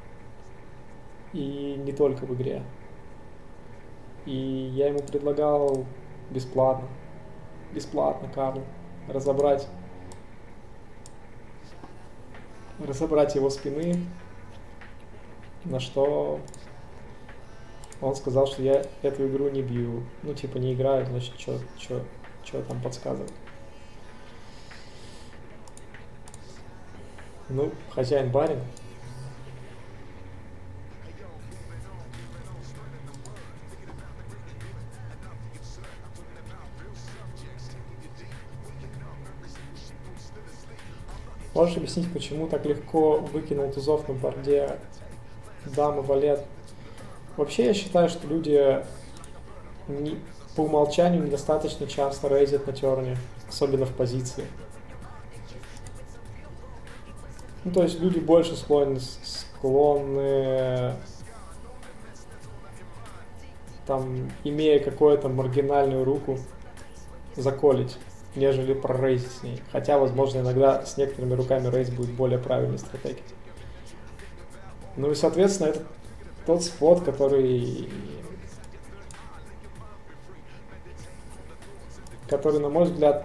И не только в игре. И я ему предлагал бесплатно, бесплатно, Карл, разобрать, разобрать его спины, на что он сказал, что я эту игру не бью. Ну, типа, не играю, значит, что там подсказывать. Ну, хозяин барин. Можешь объяснить, почему так легко выкинул тузов на борде дамы, валет? Вообще, я считаю, что люди не, по умолчанию недостаточно часто рейзят на терне, особенно в позиции. Ну, то есть люди больше склонны, склонны там, имея какую-то маргинальную руку, заколить, нежели прорейзить с ней. Хотя, возможно, иногда с некоторыми руками рейз будет более правильной стратегией. Ну и, соответственно, это тот спот, который, который, на мой взгляд,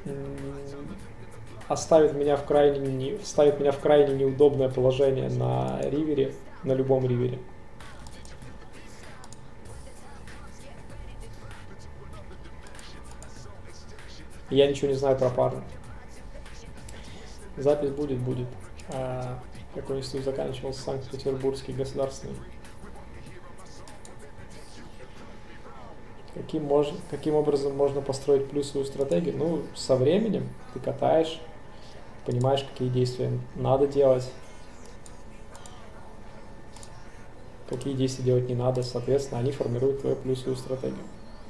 оставит меня в крайне, не, ставит меня в крайне неудобное положение на ривере, на любом ривере. Я ничего не знаю про пару. Запись будет, будет. А, какой институт заканчивался Санкт-Петербургский государственный. Каким, мож, каким образом можно построить плюсовую стратегию? Ну, со временем ты катаешь, понимаешь, какие действия надо делать, какие действия делать не надо, соответственно, они формируют твою плюсовую стратегию.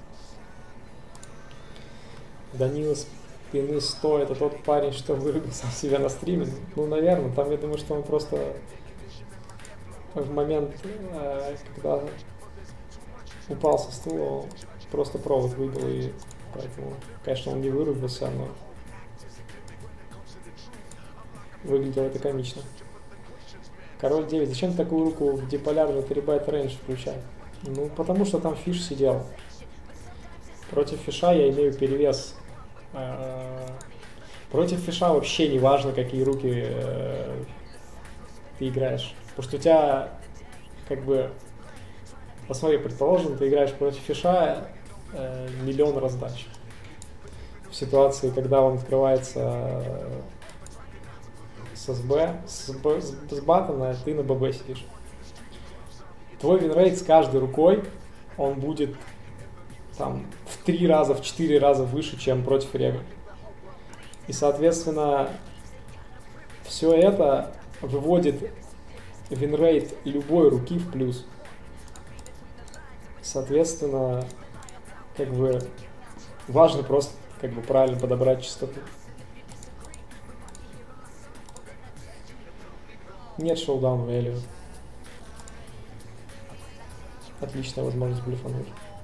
Данила спины сто, это тот парень, что вырубил сам себя на стриме. Ну, наверное, там я думаю, что он просто в момент, когда упал со стула, он просто провод выбил, и поэтому, конечно, он не вырубился, но выглядело это комично. Король девять, зачем такую руку в диполярный три байт рейндж включать? Ну, потому что там фиш сидел. Против фиша я имею перевес. Против фиша вообще не важно, какие руки ты играешь. Потому что у тебя, как бы, посмотри, предположим, ты играешь против фиша миллион раздач. В ситуации, когда он открывается с СБ, с, Б, с батона, ты на ББ сидишь. Твой винрейт с каждой рукой, он будет там в три раза, в четыре раза выше, чем против рега. И, соответственно, все это выводит винрейт любой руки в плюс. Соответственно, как бы важно просто как бы правильно подобрать частоту. Нет шоудаун value. Отличная возможность блефануть.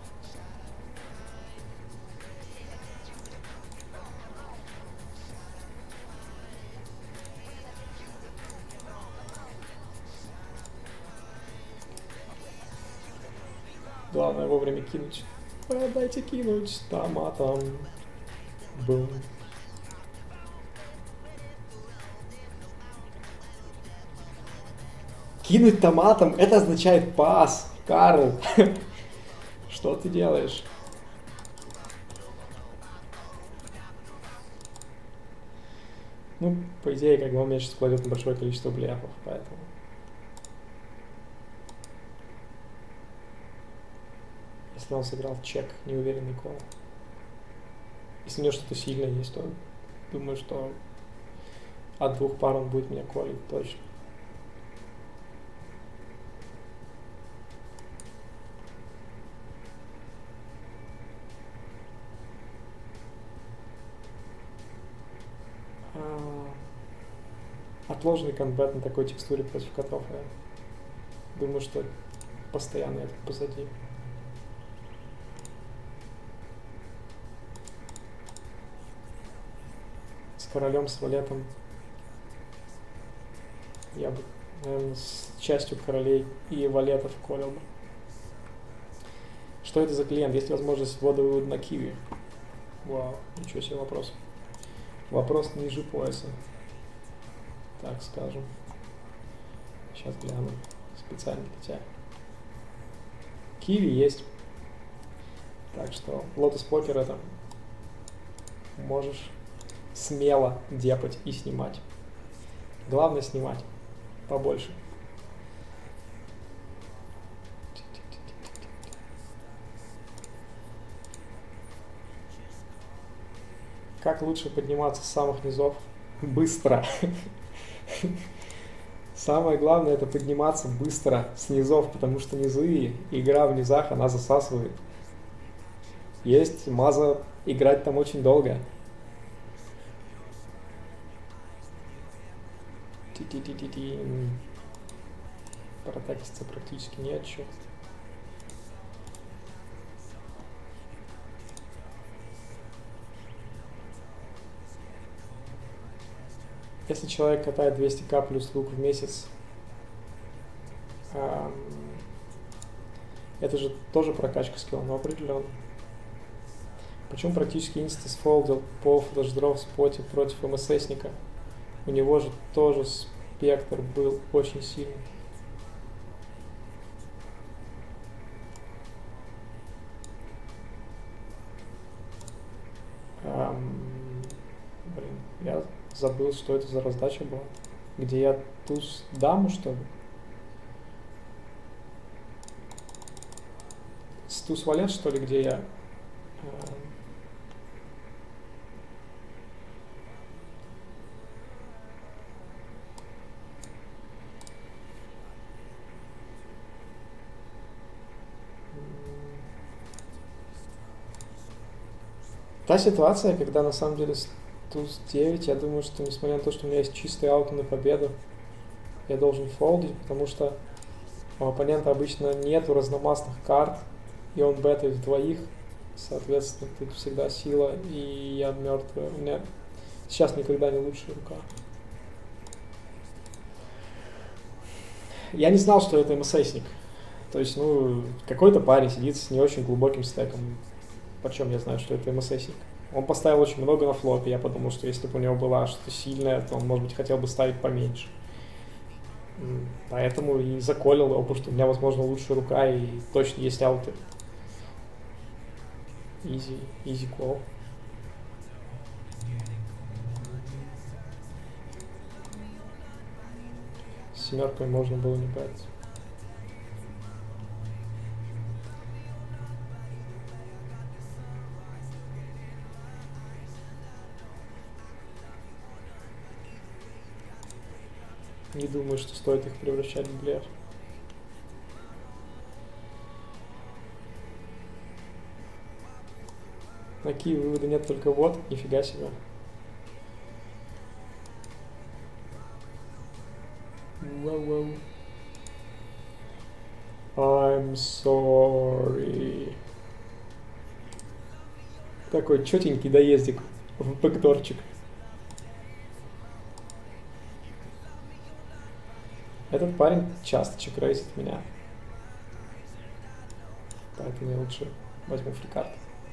Главное вовремя кинуть. А, дайте кинуть томатом. Бум. Кинуть томатом — это означает пас. Карл, что ты делаешь? Ну, по идее, как бы он меня сейчас кладет на большое количество блефов, поэтому... Если он сыграл чек, неуверенный кол. Если у него что-то сильное есть, то думаю, что от двух пар он будет меня колить точно. Отложенный комбат на такой текстуре против котов. Я думаю, что постоянно это позади. королем, с валетом. Я бы, наверное, с частью королей и валетов колил бы. Что это за клиент? Есть возможность ввода-вывода на киви? Вау, ничего себе вопрос. Вопрос ниже пояса. Так скажем. Сейчас гляну. Специально для тебя. Киви есть. Так что Lotus Poker это можешь смело депать и снимать. Главное снимать побольше. Как лучше подниматься с самых низов? Быстро. Самое главное это подниматься быстро с низов, потому что низы, игра в низах, она засасывает. Есть маза, играть там очень долго. Ти-ти-ти-ти-ти. Протакиться практически не от чего. Если человек катает двести ка плюс лук в месяц, эм, это же тоже прокачка скилла, но определенно. Почему практически инста сфолдил по флешдров в споте против МССника? У него же тоже спектр был очень сильный. Эм, блин, я забыл, что это за раздача была. Где я туз даму, что ли? С туз валет, что ли, где я... Э, Та ситуация, когда на самом деле туз девять, я думаю, что несмотря на то, что у меня есть чистые ауты на победу, я должен фолдить, потому что у оппонента обычно нету разномастных карт, и он бетает в двоих, соответственно, тут всегда сила, и я мертвый. У меня сейчас никогда не лучшая рука. Я не знал, что это МССник. То есть, ну, какой-то парень сидит с не очень глубоким стеком. Почем я знаю, что это МССник? Он поставил очень много на флопе. Я подумал, что если бы у него было что-то сильное, то он, может быть, хотел бы ставить поменьше. Поэтому и заколил его, потому что у меня, возможно, лучшая рука и точно есть ауты. Easy, easy call. С семеркой можно было не брать. Не думаю, что стоит их превращать в блеф. На киви вывода нет, только вот, нифига себе. Wow, wow. I'm sorry. Такой четенький доездик в бэкдорчик. Этот парень часто чекрейсит меня. Поэтому я лучше возьму фрикарт.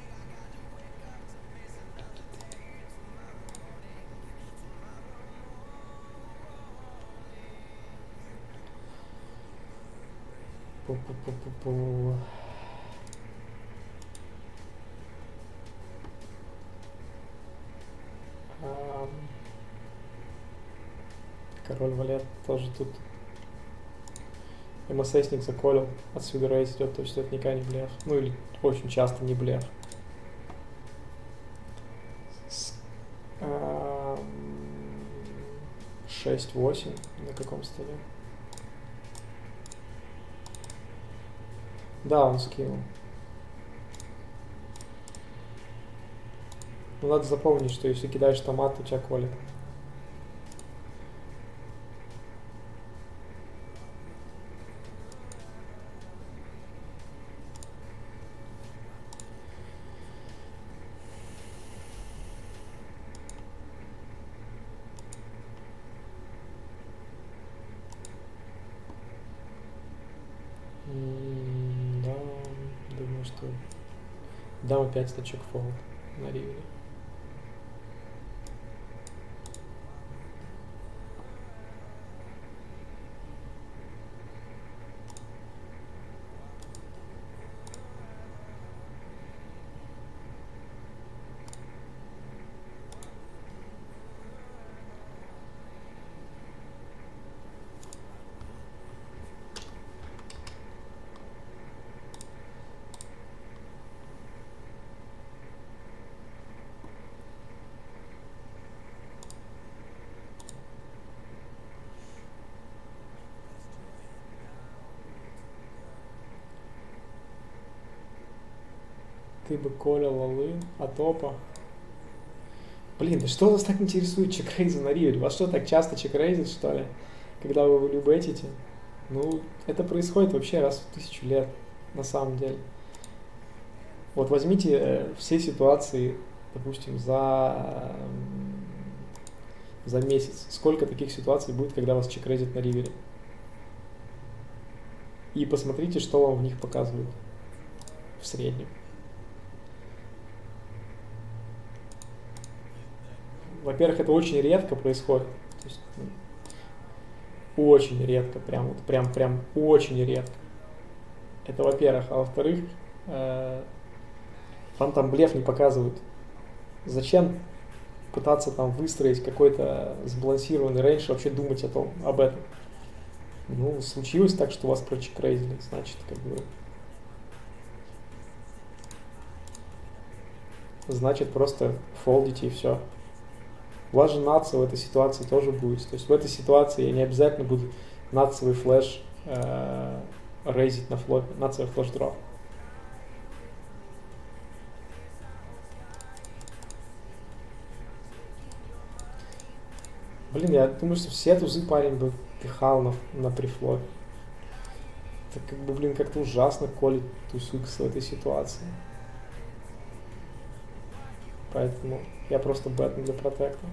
Пу-пу-пу-пу-пу. А, король валет тоже тут. МССник заколил, отсюда рейс идет, то есть это никогда не блеф. Ну или очень часто не блеф. шесть восемь на каком столе? Да, он скинул. Ну, надо запомнить, что если кидаешь томат, то тебя колет. чувствую. Дам опять стачок фолд на ривере. Ты бы Коля Лалы, а топа. Блин, да что вас так интересует чекрейзы на ривере? Вас что, так часто чекрейзит, что ли? Когда вы любетите? Ну, это происходит вообще раз в тысячу лет, на самом деле. Вот возьмите э, все ситуации, допустим, за, за месяц. Сколько таких ситуаций будет, когда вас чекрейзят на ривере? И посмотрите, что вам в них показывают в среднем. Во-первых, это очень редко происходит. То есть, ну, очень редко, прям, вот, прям, прям очень редко. Это во-первых. А во-вторых, э, вам там блеф не показывают. Зачем пытаться там выстроить какой-то сбалансированный рейндж, вообще думать о том, об этом? Ну, случилось так, что вас прочекрейзили, значит, как бы... Значит, просто фолдите и все. У вас же нация в этой ситуации тоже будет. То есть в этой ситуации я не обязательно буду нациевый флеш э, рейзить на флопе, нациевый флеш дроп. Блин, я думаю, что все тузы парень бы пихал на, на прифлопе. Это как бы, блин, как-то ужасно колет туз икс в этой ситуации. Поэтому я просто бэтну для протекта.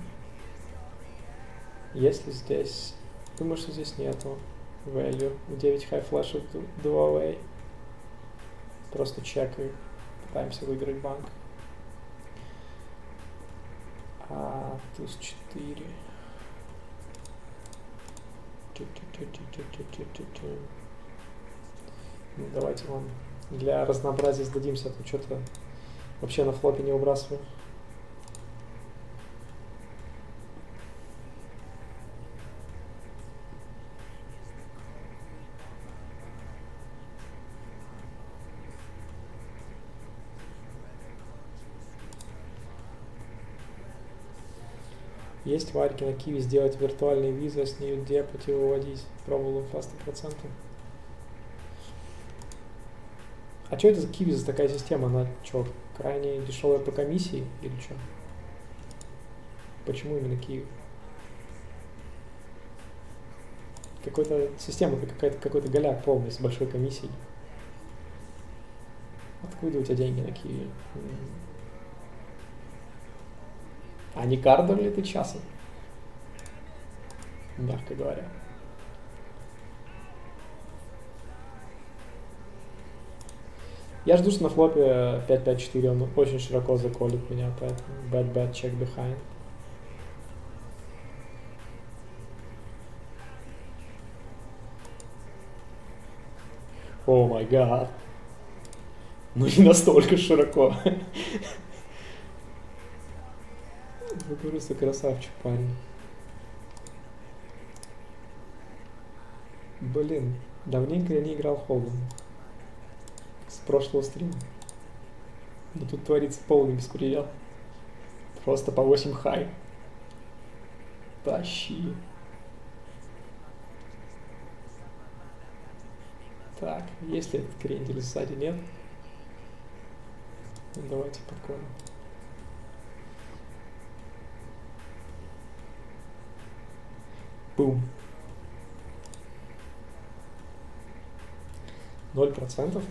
Если здесь... Думаю, что здесь нету value. девять хай флешек два away. Просто чекаю. Пытаемся выиграть банк. А, туз четыре. Ну, давайте вам для разнообразия сдадимся, а то что-то вообще на флопе не выбрасываю. Есть варики на киви сделать виртуальные визы, с нее депать и выводить. Пробовал инфа сто процентов. А что это за киви за такая система? Она что, крайне дешевая по комиссии или что? Почему именно киви? Какой-то система-то какая-то, какой-то голяк полный с большой комиссией. Откуда у тебя деньги на киви? А не кардер ли ты часом? Мягко говоря. Я жду, что на флопе пять пять четыре он очень широко заколет меня, поэтому bad bad check behind. О май гад. Ну не настолько широко. Вы просто красавчик, парень. Блин, давненько я не играл в Холден. С прошлого стрима. Но тут творится полный беспредел. Просто по восемь хай. Тащи. Так, есть ли этот крендель сзади? Нет? Ну, давайте подкормим. Бум. Ноль процентов?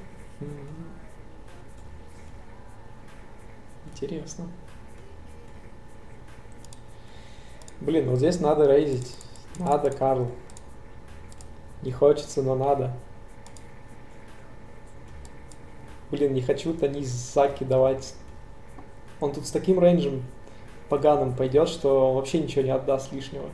Интересно. Блин, вот здесь надо рейзить. Надо, Карл. Не хочется, но надо. Блин, не хочу Танизаки давать. Он тут с таким рейнджем поганым пойдет, что вообще ничего не отдаст лишнего.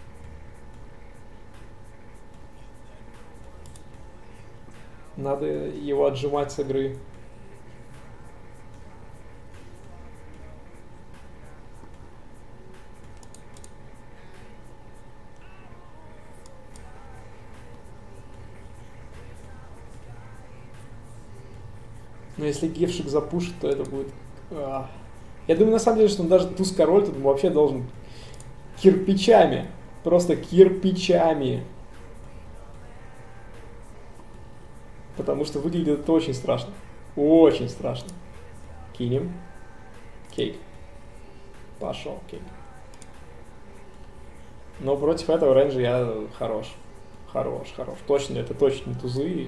Надо его отжимать с игры. Но если Гевшик запушит, то это будет... А. Я думаю, на самом деле, что он даже туз-король тут вообще должен кирпичами. Просто кирпичами. Потому что выглядит это очень страшно. Очень страшно. Кинем. Кейк. Пошел кейк. Но против этого рейнджа я хорош. Хорош, хорош. Точно, это точно не тузы.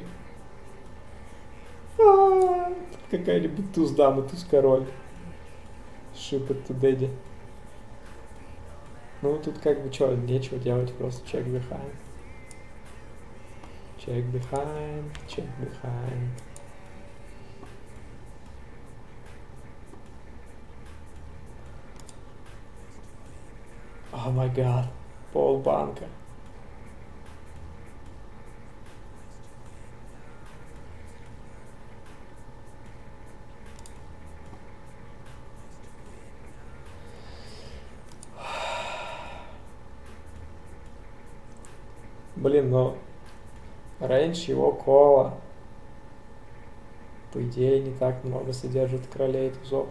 Какая-нибудь туз-дама, туз-король. Ship it to daddy. Ну, тут как бы что, нечего делать, просто check behind. Check behind, check behind. О май гад, полбанка. Блин, но рейндж его кола, по идее, не так много содержит королей тузов.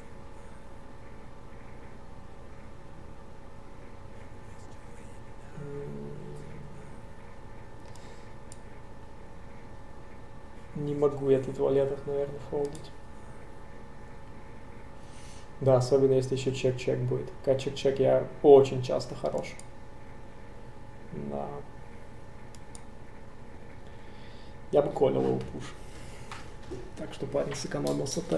Не могу я тут валетов, наверное, фолдить. Да, особенно если еще чек-чек будет. Как чек-чек я очень часто хорош. Да. Я бы колил его пуш. Так что парень сэкономился там.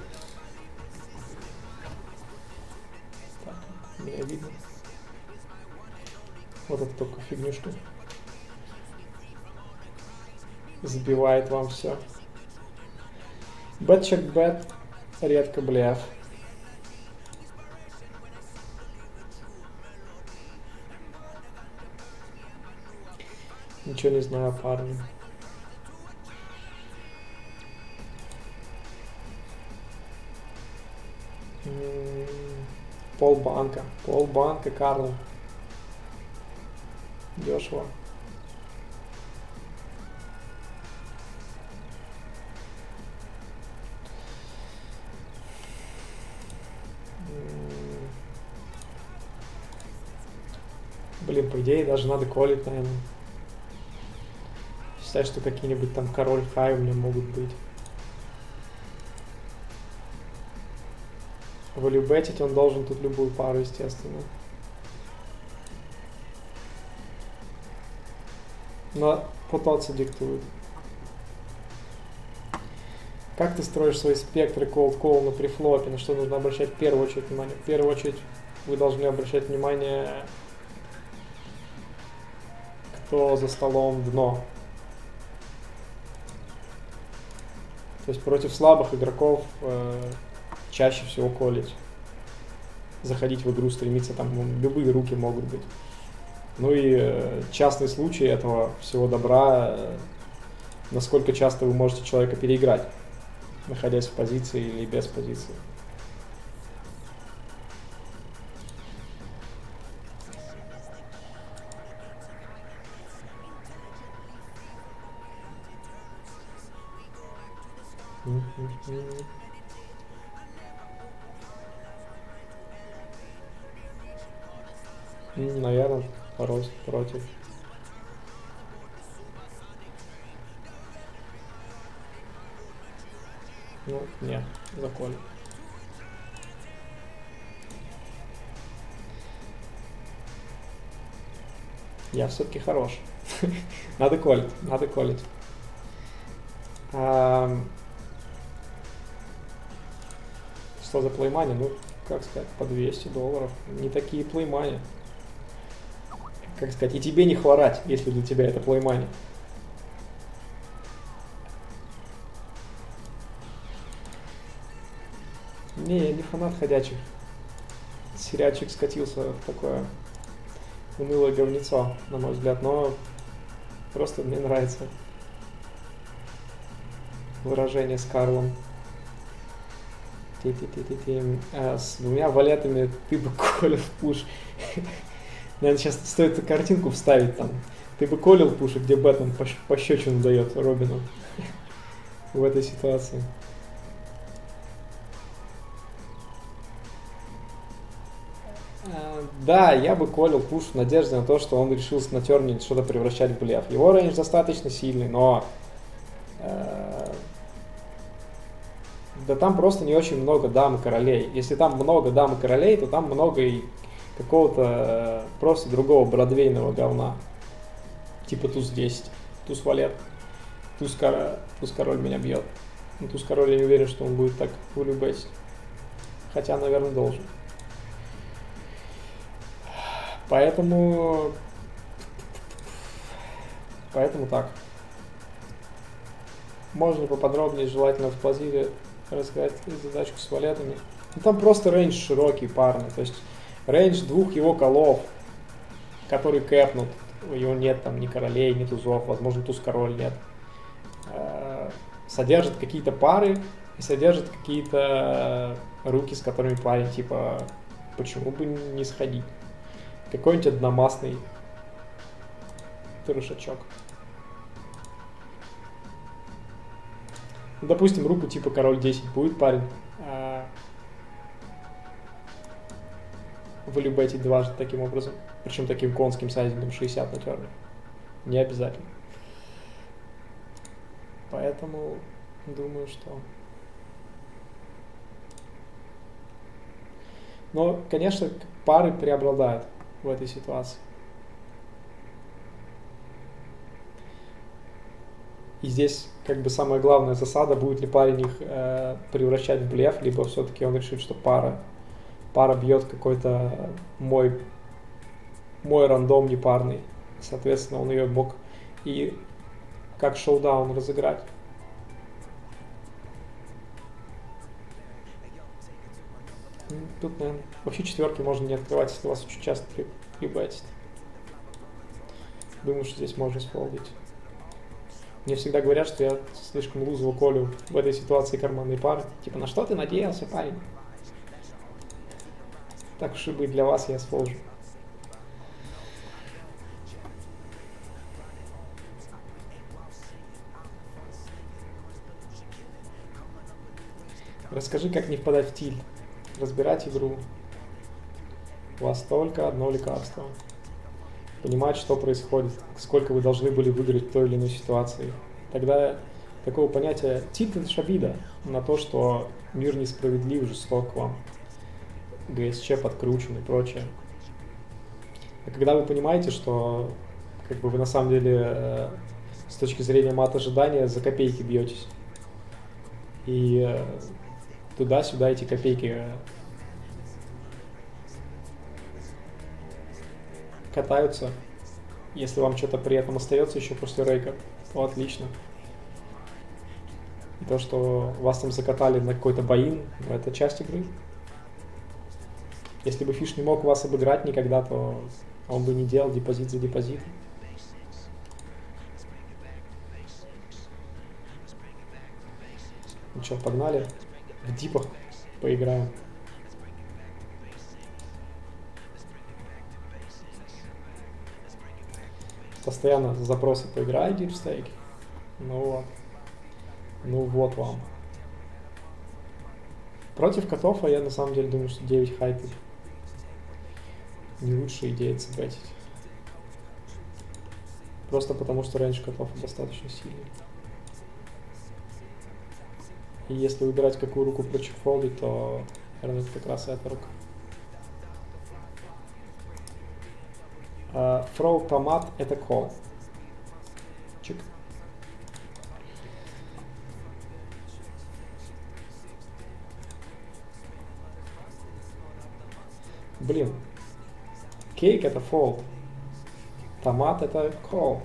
Так, меня видно. Вот это только фигнюшка. Забивает вам все. Бэт чек бэт. Редко блеф. Ничего не знаю, парни. Полбанка. Полбанка, Карл. Дешево. Блин, по идее даже надо колить, наверное. Считай, что какие-нибудь там король хай у меня могут быть. Валюбетить он должен тут любую пару, естественно. Но путаться диктует. Как ты строишь свои спектры cold call на префлопе? На что нужно обращать в первую очередь внимание? В первую очередь вы должны обращать внимание, кто за столом дно. То есть против слабых игроков э, чаще всего колить. Заходить в игру, стремиться, там ну, любые руки могут быть. Ну и э, частный случай этого всего добра, э, насколько часто вы можете человека переиграть, находясь в позиции или без позиции. Наверное, рост против. Ну, нет, заколь. Я все-таки хорош. Надо колить, надо колить. А... Что за плеймани? Ну, как сказать, по двести долларов. Не такие плеймани. Как сказать, и тебе не хворать, если для тебя это плеймани. Не, я не фанат ходячих. Сериальчик скатился в такое унылое говнецо, на мой взгляд, но просто мне нравится выражение с Карлом. Ти-ти-ти-ти-ти. А с двумя валетами ты бы колил пуш. Наверное, сейчас стоит эту картинку вставить там. Ты бы колил пуш, где Бэтмен пощечину дает Робину в этой ситуации. Да, я бы колил пуш в надежде на то, что он решил на терне что-то превращать в блеф. Его рейндж достаточно сильный, но... Э, да там просто не очень много дам и королей. Если там много дам и королей, то там много и какого-то э, просто другого бродвейного говна. Типа туз десять, туз валет, туз, кор... туз король меня бьет. Ну, туз король я не уверен, что он будет так улюбить. Хотя, наверное, должен. Поэтому... Поэтому так. Можно поподробнее, желательно в плазире, рассказать задачку с валетами. Ну, там просто рейндж широкий, парный. То есть рейндж двух его колов, который кэпнут. У него нет там ни королей, ни тузов. Возможно, туз-король нет. Содержит какие-то пары и содержит какие-то руки, с которыми парень, типа, почему бы не сходить. Какой-нибудь одномастный тырышачок. Ну, допустим, руку типа король десять будет парень. А... Вы любите дважды таким образом. Причем таким конским сайзингом шестьдесят на терне. Не обязательно. Поэтому думаю, что... Но, конечно, пары преобладают в этой ситуации. И здесь как бы самая главная засада, будет ли парень их э, превращать в блеф, либо все-таки он решит, что пара, пара бьет какой-то мой, мой рандом непарный. Соответственно, он ее мог и как шоудаун разыграть. Тут, наверное, вообще четверки можно не открывать, если вас очень часто трибетит. Думаю, что здесь можно сфолдить. Мне всегда говорят, что я слишком лузово колю в этой ситуации карманные пары. Типа, на что ты надеялся, парень? Так уж и быть, для вас я сфолжу. Расскажи, как не впадать в тильт. Разбирать игру. У вас только одно лекарство. Понимать, что происходит, сколько вы должны были выиграть в той или иной ситуации. Тогда такого понятия тильт — это ж обида на то, что мир несправедлив, жесток к вам. ГСЧ подкручен и прочее. А когда вы понимаете, что как бы вы на самом деле э, с точки зрения мат ожидания за копейки бьетесь. И э, туда-сюда эти копейки катаются. Если вам что-то при этом остается еще после рейка, то отлично. И то, что вас там закатали на какой-то боин, это часть игры. Если бы Фиш не мог вас обыграть никогда, то он бы не делал депозит за депозитом. Ну что, погнали? В дипах поиграем. Постоянно запросы поиграй, дипстейк. Ну вот. Ну вот вам. Против котов, а я на самом деле думаю, что девять хайпов не лучшая идея цепетить. Просто потому, что рейндж котов достаточно сильный. И если выбирать, какую руку прочекфолдить, то, наверное, это как раз эта рука. Фроу томат — это кол. Чик. Блин. Кейк — это фолд. Томат — это кол.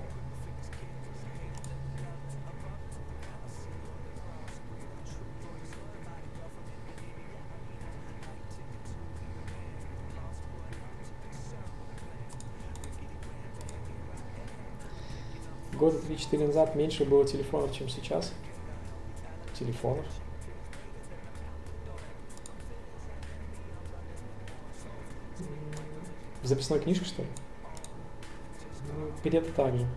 Года три-четыре назад меньше было телефонов, чем сейчас. Телефонов. В записной книжке, что ли? Ну, где-то так же.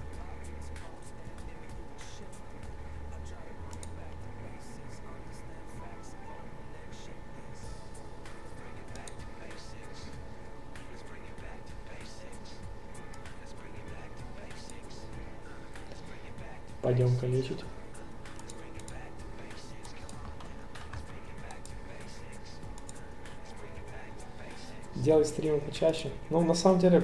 Пойдем-ка лечить. Делать стримы почаще. Ну, на самом деле,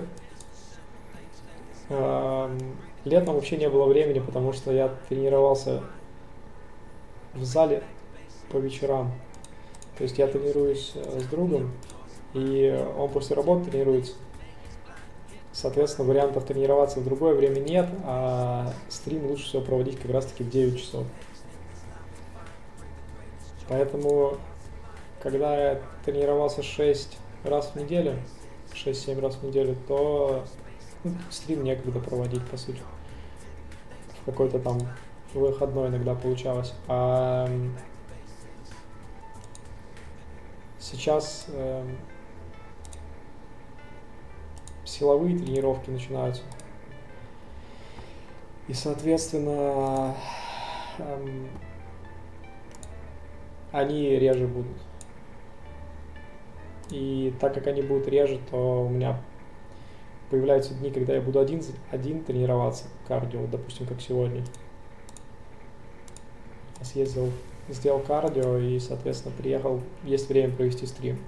э, летом вообще не было времени, потому что я тренировался в зале по вечерам. То есть я тренируюсь с другом, и он после работы тренируется. Соответственно, вариантов тренироваться в другое время нет, а стрим лучше всего проводить как раз-таки в девять часов. Поэтому, когда я тренировался шесть раз в неделю, шесть-семь раз в неделю, то ну, стрим некогда проводить, по сути. В какой-то там выходной иногда получалось. А сейчас э, силовые тренировки начинаются. И, соответственно, э, они реже будут. И так как они будут реже, то у меня появляются дни, когда я буду один, один тренироваться кардио, допустим, как сегодня. Я съездил, сделал кардио и, соответственно, приехал, есть время провести стрим.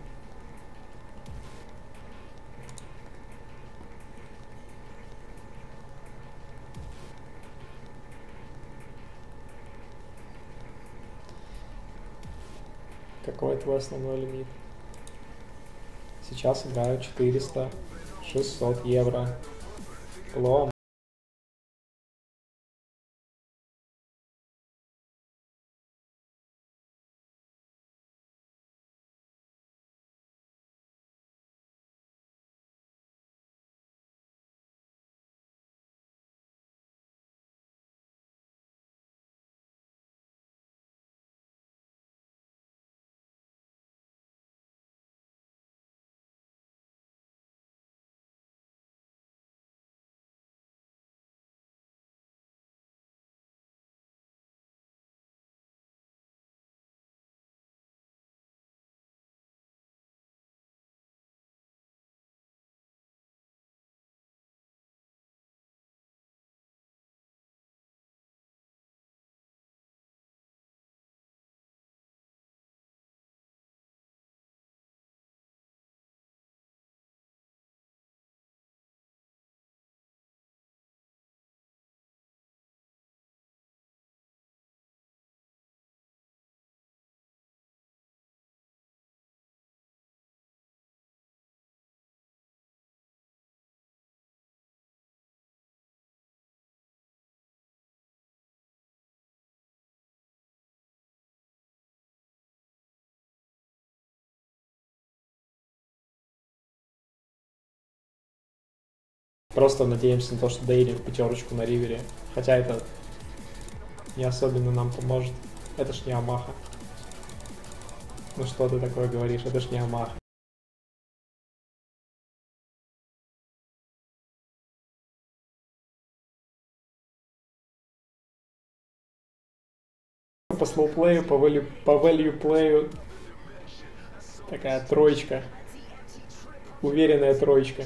Какой твой основной лимит? Сейчас играю четыреста шестьсот евро. Лом. Просто надеемся на то, что доедем в пятерочку на ривере. Хотя это не особенно нам поможет. Это ж не Амаха. Ну что ты такое говоришь? Это ж не Амаха. По слоуплею, по value, по value плею такая троечка. Уверенная троечка.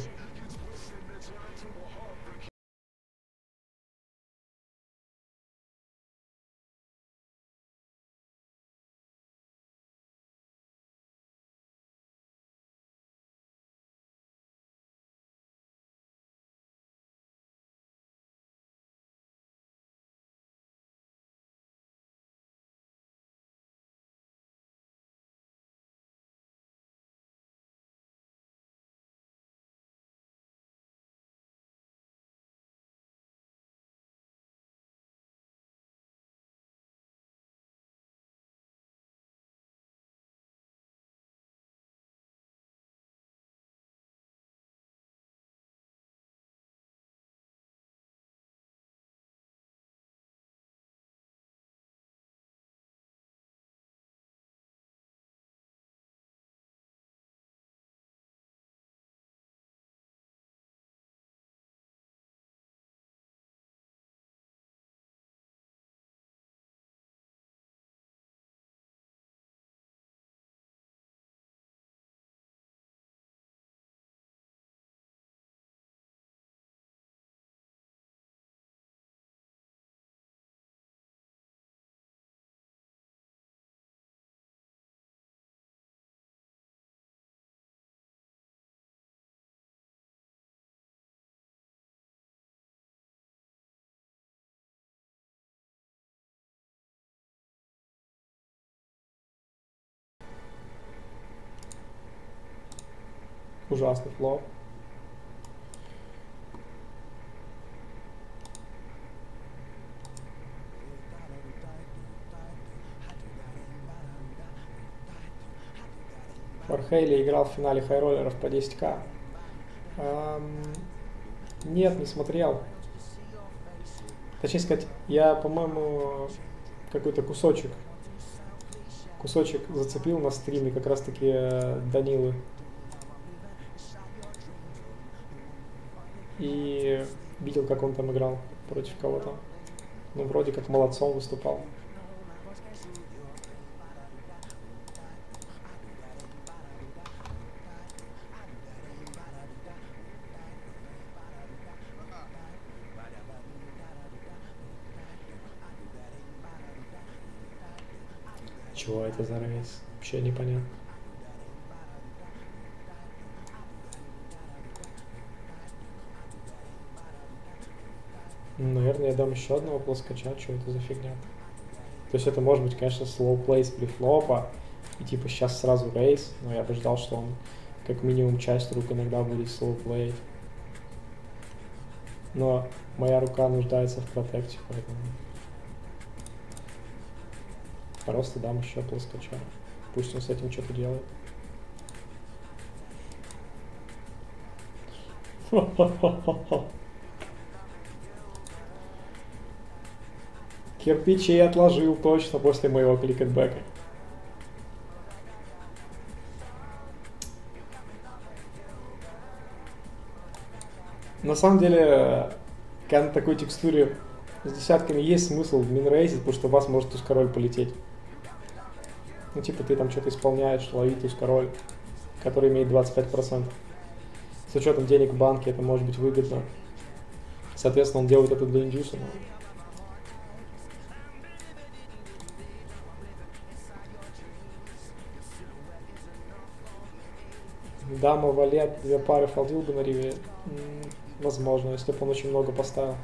Ужасный флоп. Вархейли играл в финале хайроллеров по десять ка. Эм, нет, не смотрел. Точнее сказать, я, по-моему, какой-то кусочек кусочек зацепил на стриме как раз-таки Данилы. И видел, как он там играл против кого-то. Ну, вроде как молодцом выступал. Чего это за рейс? Вообще непонятно. Наверное, я дам еще одного плоскоча. Что это за фигня? То есть это может быть, конечно, slow play с префлопа. И типа сейчас сразу рейс. Но я бы ждал, что он как минимум часть рук иногда будет slow play. Но моя рука нуждается в протекте, поэтому... Просто дам еще плоскоча. Пусть он с этим что-то делает. Кирпичи я отложил точно после моего кликетбека. На самом деле, когда на такой текстуре с десятками есть смысл в минрейзе, потому что у вас может туз-король полететь. Ну, типа, ты там что-то исполняешь, лови туз-король, который имеет двадцать пять процентов. С учетом денег в банке это может быть выгодно. Соответственно, он делает это для индюса. Дама, валет, две пары фолдил бы на риве. Возможно, если бы он очень много поставил.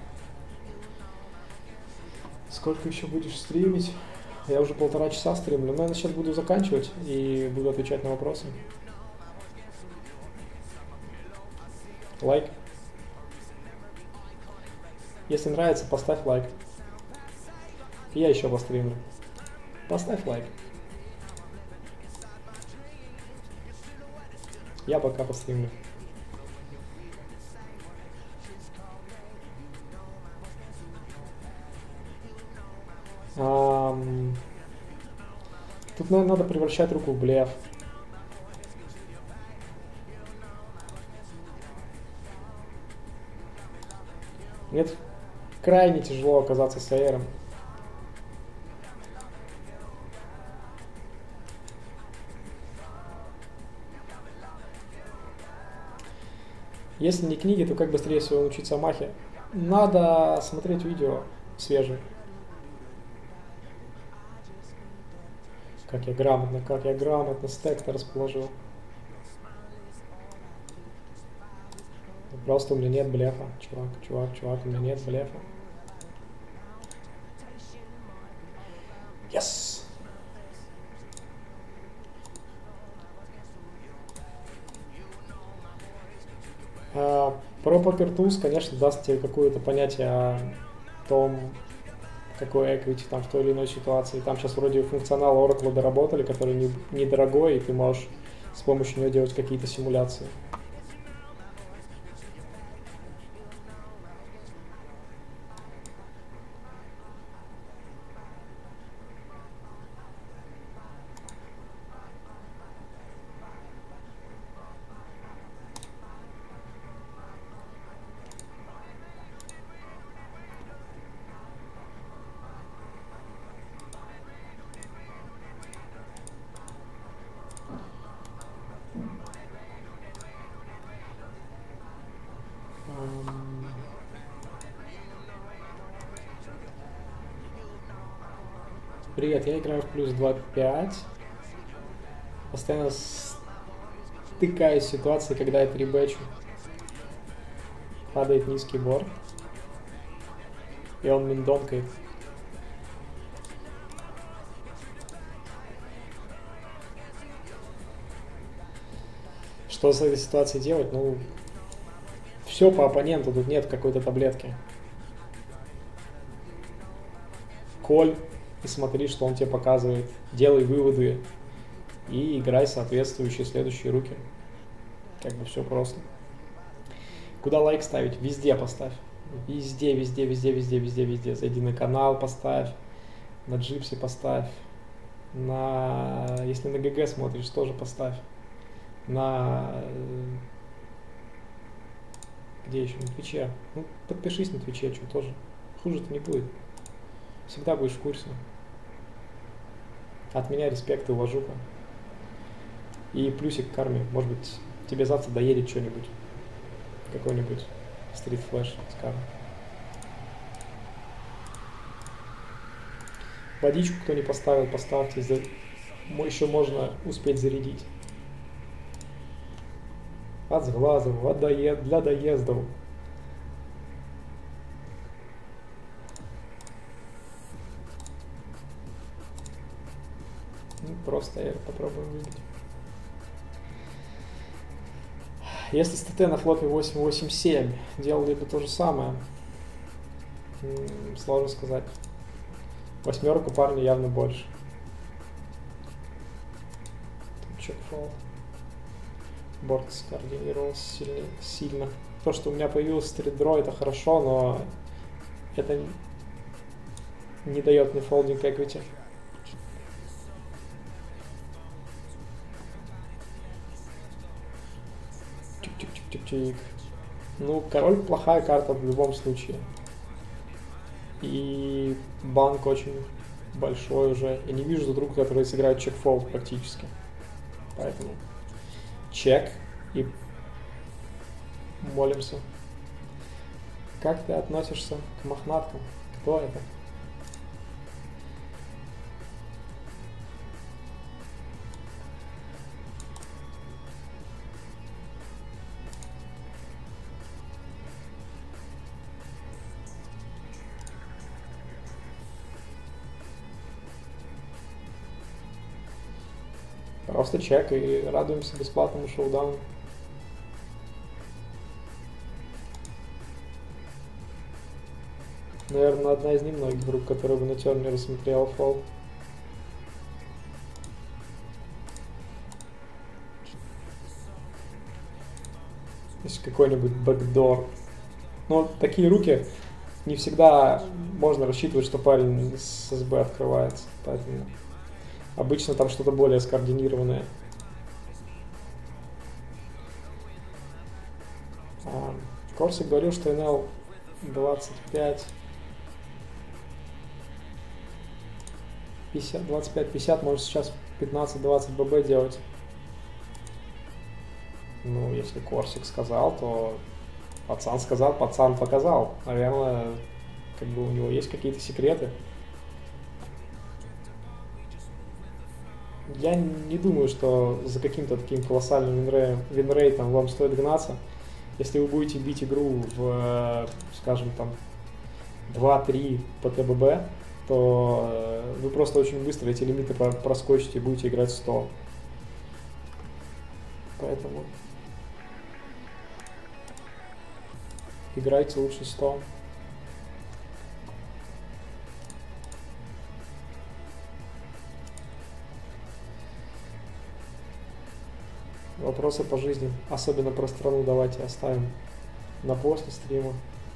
Сколько еще будешь стримить? Я уже полтора часа стримлю. Но я сейчас буду заканчивать и буду отвечать на вопросы. Лайк. Если нравится, поставь лайк. И я еще постримлю. Поставь лайк. Я пока постримлю. Um, тут, наверное, надо превращать руку в блеф. Мне крайне тяжело оказаться с аэром. Если не книги, то как быстрее всего научиться махе? Надо смотреть видео свежие. Как я грамотно, как я грамотно стек-то расположил. Просто у меня нет блефа, чувак, чувак, чувак, у меня нет блефа. Yes! А, про Poker Tools, конечно, даст тебе какое-то понятие о том, какой equity там в той или иной ситуации. Там сейчас вроде функционал Oracle доработали, который не, недорогой, и ты можешь с помощью него делать какие-то симуляции. Привет, я играю в плюс два пять. Постоянно стыкаюсь с ситуацией, когда я трибэчу. Падает низкий борт. И он миндонкает. Что с этой ситуацией делать? Ну, все по оппоненту, тут нет какой-то таблетки. Коль и смотри, что он тебе показывает. Делай выводы и играй соответствующие следующие руки. Как бы все просто. Куда лайк ставить? Везде поставь. Везде, везде, везде, везде, везде, везде. Зайди на канал, поставь. На Джипси поставь. На... Если на ГГ смотришь, тоже поставь. На... Где еще? На Твиче. Ну, подпишись на Твиче, что тоже. Хуже-то не будет. Всегда будешь в курсе. От меня респект и уважуха. И плюсик к карме. Может быть, тебе завтра доедет что-нибудь. Какой-нибудь стрит флэш с кармой. Водичку, кто не поставил, поставьте. Еще можно успеть зарядить. От сглазов, от доезд, для доездов. Ну, просто я попробую выбить. Если с ТТ на флопе восемь восемь семь делали бы то же самое, сложно сказать. Восьмерку парня явно больше. Чек фолд. Борт скоординировался сильно, сильно. То, что у меня появился стрит-дро, это хорошо, но это не дает мне фолдинг эквити. Чик-чик-чик-чик-чик. Ну, король плохая карта в любом случае. И банк очень большой уже. Я не вижу тут рук, которые сыграют чек-фолд практически. Поэтому чек и молимся. Как ты относишься к мохнаткам? Кто это? Просто чек и радуемся бесплатному шоудауну. Наверное, одна из немногих групп, которые бы на терне рассмотрела фолд. Есть какой-нибудь бэкдор. Но такие руки не всегда можно рассчитывать, что парень с СБ открывается. Поэтому обычно там что-то более скоординированное. А, Корсик говорил, что эн эл двадцать пять пятьдесят, двадцать пять пятьдесят может сейчас пятнадцать-двадцать ББ делать. Ну, если Корсик сказал, то пацан сказал, пацан показал. Наверное, как бы у него есть какие-то секреты. Я не думаю, что за каким-то таким колоссальным винрейтом, винрейтом вам стоит гнаться. Если вы будете бить игру в, скажем, там два-три по ТББ, то вы просто очень быстро эти лимиты проскочите и будете играть сто. Поэтому играйте лучше сто. Вопросы по жизни, особенно про страну, давайте оставим на после стрима.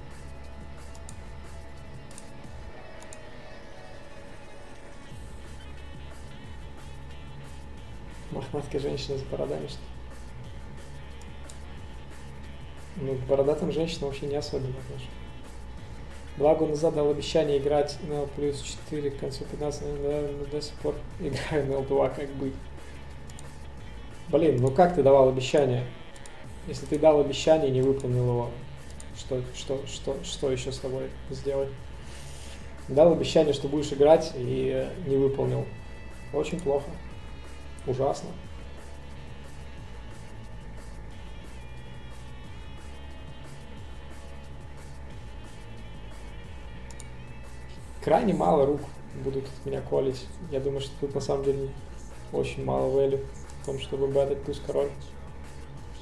Мохнатки женщины с бородами, что ли? Ну, к бородатым женщинам вообще не особенно тоже. Два года назад дал обещание играть эн эл плюс четыре к концу пятнадцатого, но до сих пор играю эн эл два, как быть? Блин, ну как ты давал обещание? Если ты дал обещание и не выполнил его, что, что, что, что еще с тобой сделать? Дал обещание, что будешь играть, и не выполнил. Очень плохо. Ужасно. Крайне мало рук будут от меня колить. Я думаю, что тут на самом деле очень мало вэлю в том, чтобы бэтать туз король.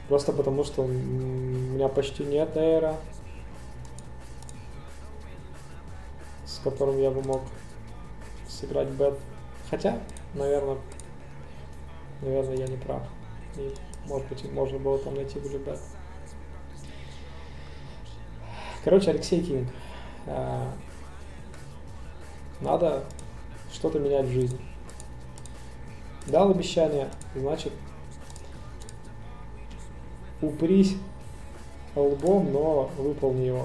Просто потому, что у меня почти нет эйра, с которым я бы мог сыграть бет. Хотя, наверное, наверное, я не прав. И, может быть, можно было там найти были бет. Короче, Алексей Кинг. Надо что-то менять в жизни. Дал обещание, значит, упрись лбом, но выполни его.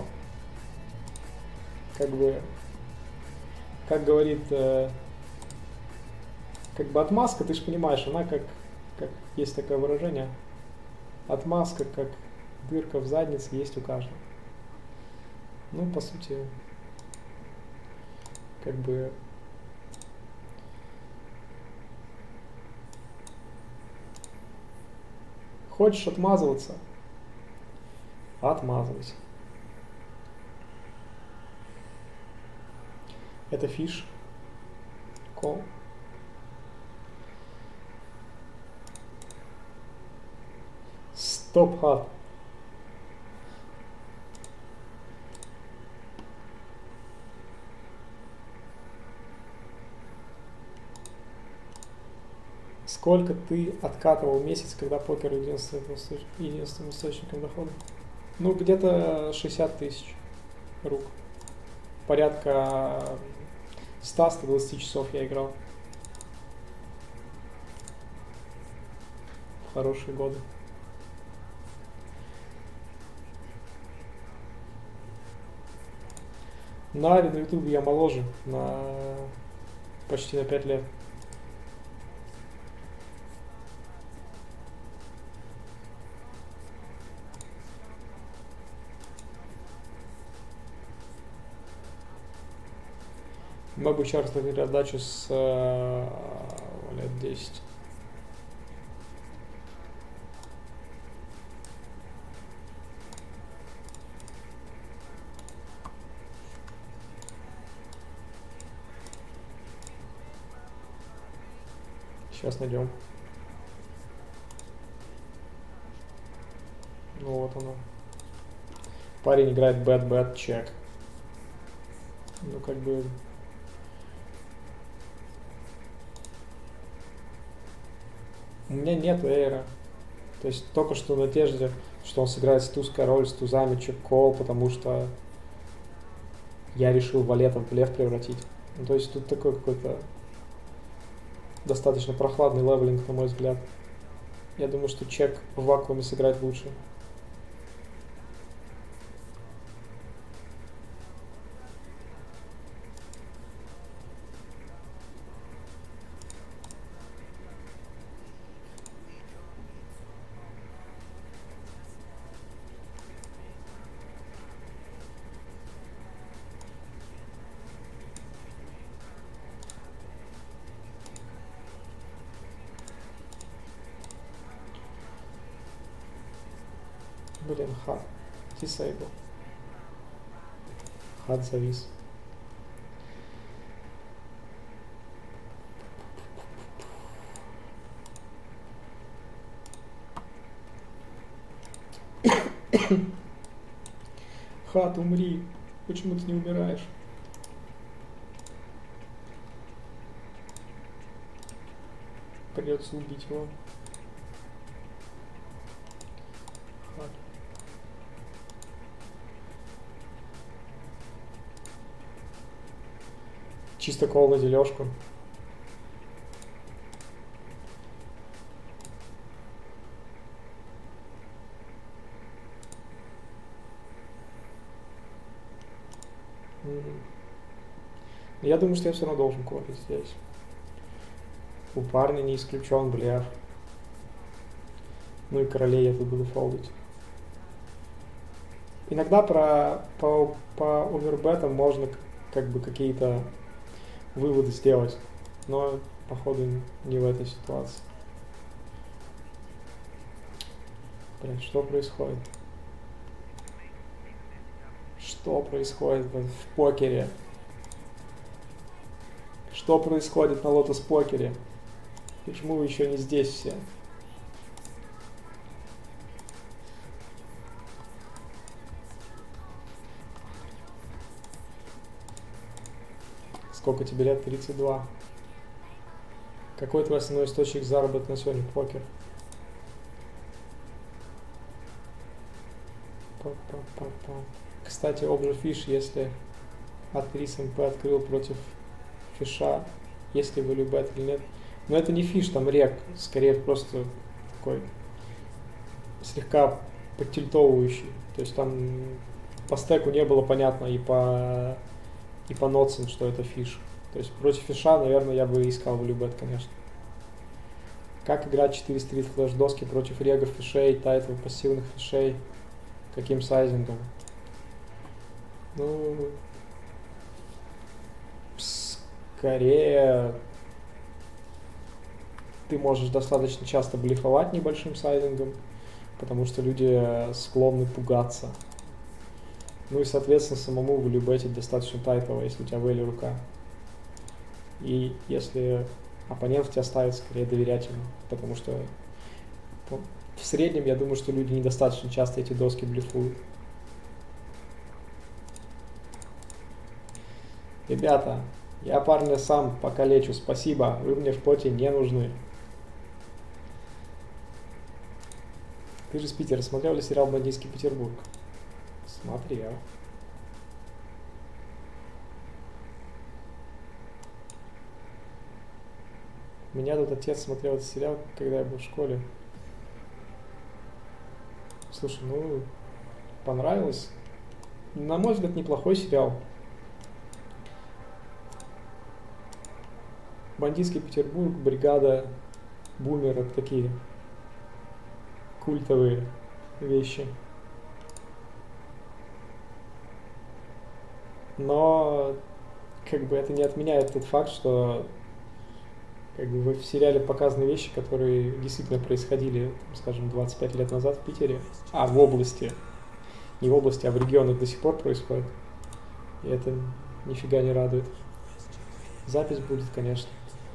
Как бы, как говорит, э, как бы отмазка, ты же понимаешь, она как, как есть такое выражение, отмазка, как дырка в заднице, есть у каждого. Ну, по сути, как бы хочешь отмазываться, отмазывайся. Это фиш. Кол. Стоп хат. Сколько ты откатывал в месяц, когда покер единственным, единственным источником дохода? Ну, где-то шестьдесят тысяч рук. Порядка сто - сто двадцать часов я играл. В хорошие годы. На Ави на ютубе я моложе, на почти на пять лет. Мы бы участвовали в отдачу с э, лет десять. Сейчас найдем. Ну вот оно. Парень играет бэт-бэт чек. Ну как бы... У меня нет эйра. То есть только что в надежде, что он сыграет с туз король, с тузами чек кол, потому что я решил валетом в блеф превратить. Ну, то есть тут такой какой-то достаточно прохладный левелинг, на мой взгляд. Я думаю, что чек в вакууме сыграть лучше. Блин, хат. Disable. Хат завис. Хат, умри. Почему ты не умираешь? Придется убить его. Хат. Чисто кол на дележку. Я думаю, что я все равно должен колить здесь. У парня не исключен блеф. Ну и королей я тут буду фолдить. Иногда про, по, по овербетам можно как бы какие-то выводы сделать, но походу не в этой ситуации. Блин, что происходит? Что происходит в покере? Что происходит на лотос покере? Почему вы еще не здесь все? Сколько тебе лет? тридцать два. Какой твой основной источник заработка на сегодня? Покер. Па-па-па-па. Кстати, Obje Fish, если от три эм пэ открыл против фиша, если вы любят или нет. Но это не фиш, там рек, скорее просто такой слегка подтильтовывающий. То есть там по стеку не было понятно и по и по нотсам, что это фиш. То есть против фиша, наверное, я бы искал в любет, конечно. Как играть четыре стрит флэш доски против регов, фишей, тайтл, пассивных фишей? Каким сайзингом? Ну, скорее ты можешь достаточно часто блефовать небольшим сайзингом, потому что люди склонны пугаться. Ну и, соответственно, самому вылюбетить достаточно тайтово, если у тебя вейли рука. И если оппонент тебя ставит, скорее доверять ему, потому что в среднем я думаю, что люди недостаточно часто эти доски блефуют. Ребята, я парня сам покалечу, спасибо, вы мне в поте не нужны. Ты же с Питера, смотрел ли сериал «Бандитский Петербург»? Смотрел. Меня тут отец смотрел этот сериал, когда я был в школе. Слушай, ну, понравилось. На мой взгляд, неплохой сериал. «Бандитский Петербург», «Бригада», «Бумер» — это такие культовые вещи. Но как бы это не отменяет тот факт, что как бы в сериале показаны вещи, которые действительно происходили, скажем, двадцать пять лет назад в Питере, а в области, не в области, а в регионах до сих пор происходит. И это нифига не радует. Запись будет, конечно.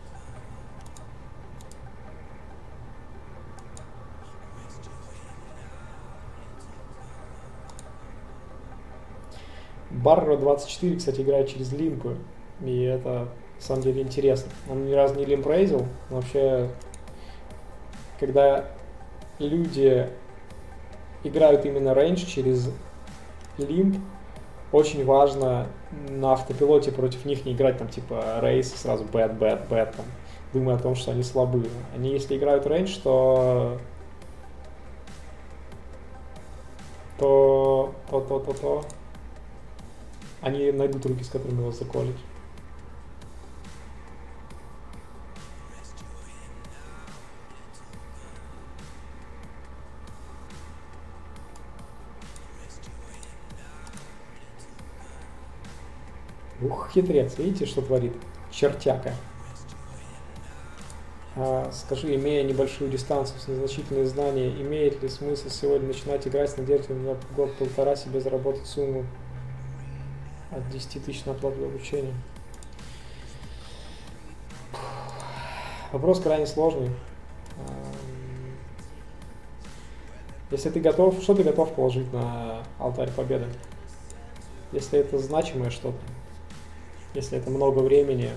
Барро двадцать четыре, кстати, играет через лимпы, и это на самом деле интересно. Он ни разу не лимпрейзил, но вообще, когда люди играют именно рейндж через лимп, очень важно на автопилоте против них не играть там типа рейс, сразу бэт, бэт, бэт, там, думая о том, что они слабые. Они если играют рейндж, то то, то, то, то, то, они найдут руки, с которыми вас заколить. Ух, хитрец, видите, что творит? Чертяка. А, скажи, имея небольшую дистанцию с незначительные знания, имеет ли смысл сегодня начинать играть с надеждой на год-полтора себе заработать сумму от десяти тысяч на оплату обучения? Вопрос крайне сложный. Если ты готов, что ты готов положить на алтарь победы? Если это значимое что-то, если это много времени,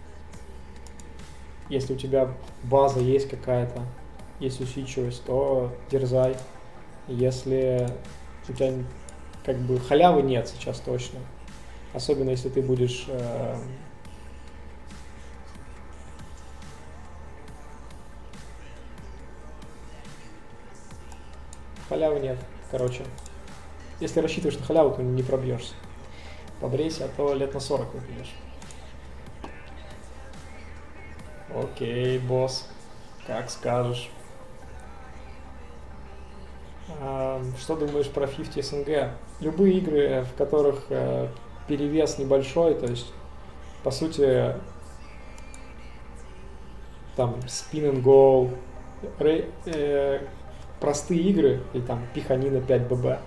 если у тебя база есть какая-то, есть усидчивость, то дерзай. Если у тебя как бы халявы нет сейчас точно, особенно если ты будешь э, халявы нет, короче. Если рассчитываешь на халяву, то не пробьешься. Побрейся, а то лет на сорок выглядишь. Окей, босс, как скажешь. А, что думаешь про пятьдесят эс эн гэ? Любые игры, в которых э, перевес небольшой, то есть, по сути, там, spin and go, рей, э, простые игры, или там пиханина пять бэ бэ.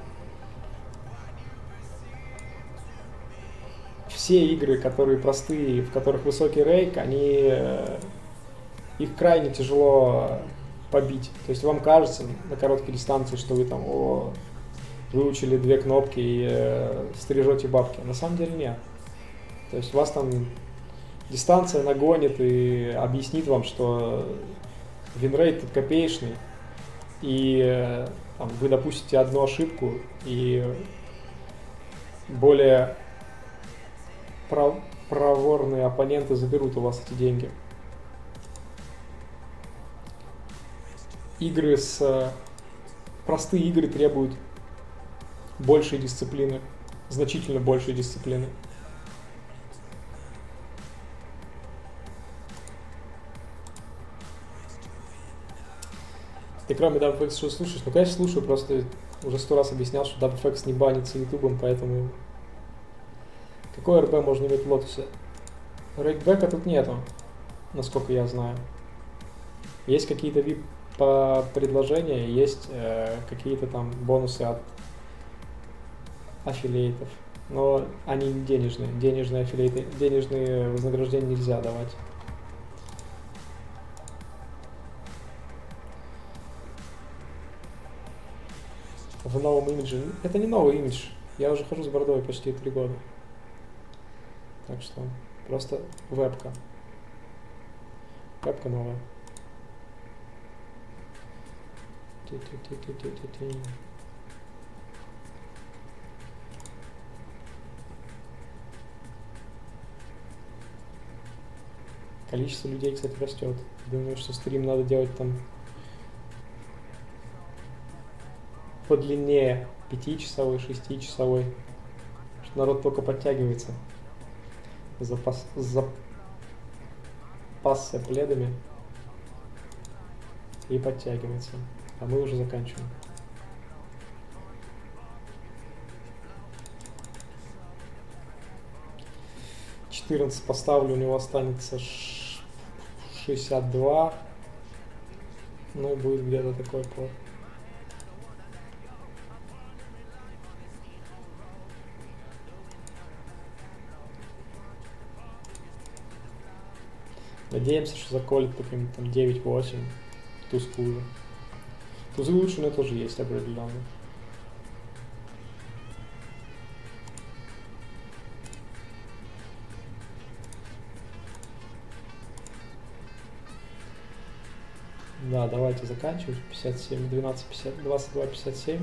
Все игры, которые простые, в которых высокий рейк, они, э, их крайне тяжело побить. То есть вам кажется на короткой дистанции, что вы там о, выучили две кнопки и э, стрижете бабки. На самом деле нет. То есть у вас там дистанция нагонит и объяснит вам, что винрейт тут копеечный, и там, вы допустите одну ошибку, и более прав проворные оппоненты заберут у вас эти деньги. Игры с... Простые игры требуют большей дисциплины, значительно большей дисциплины. Ты кроме DubFX что слушаешь? Ну, конечно, слушаю, просто уже сто раз объяснял, что DubFX не банится ютубом, поэтому... Какой эр пи можно иметь в лотосе? Рейкбека тут нету, насколько я знаю. Есть какие-то ви ай пи-предложения, есть э, какие-то там бонусы от аффилиейтов, но они не денежные. Денежные аффилиейты, денежные вознаграждения нельзя давать. В новом имидже. Это не новый имидж. Я уже хожу с бордовой почти три года. Так что просто вебка. Вебка новая. Количество людей, кстати, растет. Думаю, что стрим надо делать там подлиннее, пятичасовой, шестичасовой, что народ только подтягивается. Запас, запасся пледами и подтягивается. А мы уже заканчиваем. четырнадцать поставлю, у него останется шестьдесят два. Ну и будет где-то такой по... Надеемся, что заколет каким-то там девять-восемь. Туз хуже. Тузы лучше, но тоже есть определенно. Да, давайте заканчивать. пятьдесят семь, двенадцать, пятьдесят, двадцать два, пятьдесят семь.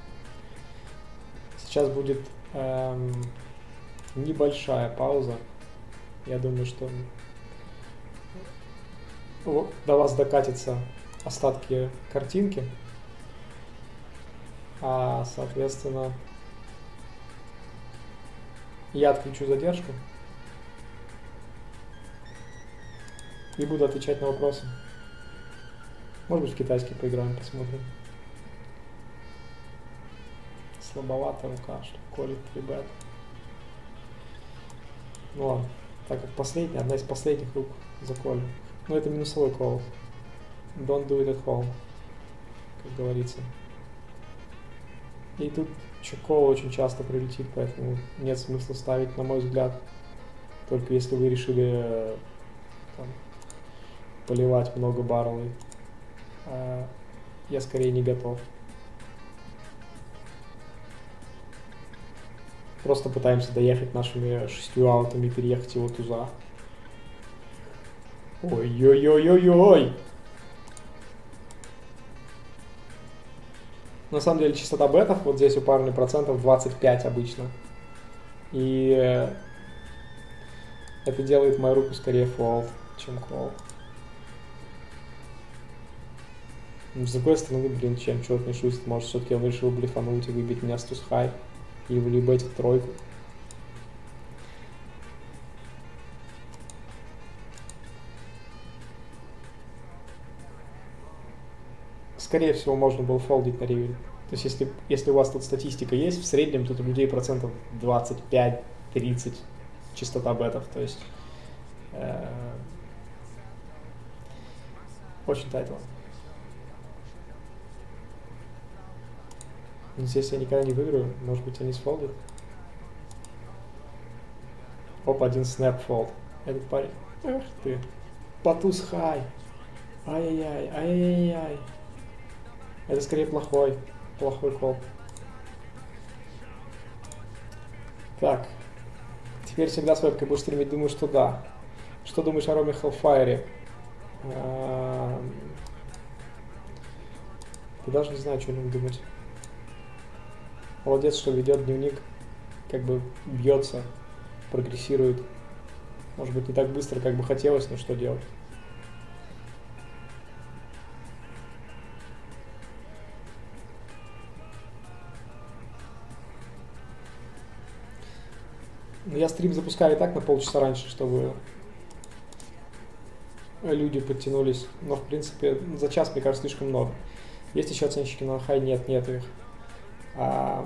Сейчас будет эм, небольшая пауза. Я думаю, что до вас докатятся остатки картинки, а соответственно я отключу задержку и буду отвечать на вопросы. Может быть, в китайский поиграем, посмотрим. Слабовато рука, что колет ребят. Ну ладно, так как последняя, одна из последних рук заколем. Но это минусовой кол. Don't do it at home, как говорится. И тут чекол очень часто прилетит, поэтому нет смысла ставить, на мой взгляд. Только если вы решили там, поливать много баррелей. А я скорее не готов. Просто пытаемся доехать нашими шестью аутами, переехать его туза. Ой-ой-ой-ой-ой! На самом деле частота бетов вот здесь у парня процентов двадцать пять обычно. И это делает мою руку скорее фолд, чем кол. С другой стороны, блин, чем черт не шустит, может все-таки он решил блефануть и выбить меня с туз хай. Или влюбить тройку. Скорее всего, можно было фолдить на ривере. То есть, если, если у вас тут статистика есть, в среднем тут у людей процентов двадцать пять тридцать частота бетов. То есть, э, очень тайтло. Здесь я никогда не выиграю, может быть, они сфолдят. Оп, один снэп фолд. Этот парень. Эх ты. Патуз хай. Ай-яй-яй, ай-яй-яй. Это скорее плохой. Плохой кол. Так. Теперь всегда с вебкой будешь стримить, думаю, что да. Что думаешь о Роме Hellfire? А, я даже не знаю, что о нем думать. Молодец, что ведет дневник, как бы бьется, прогрессирует. Может быть, не так быстро, как бы хотелось, но что делать? Я стрим запускаю и так на полчаса раньше, чтобы люди подтянулись. Но, в принципе, за час, мне кажется, слишком много. Есть еще оценщики на хай? Нет, нет их. А...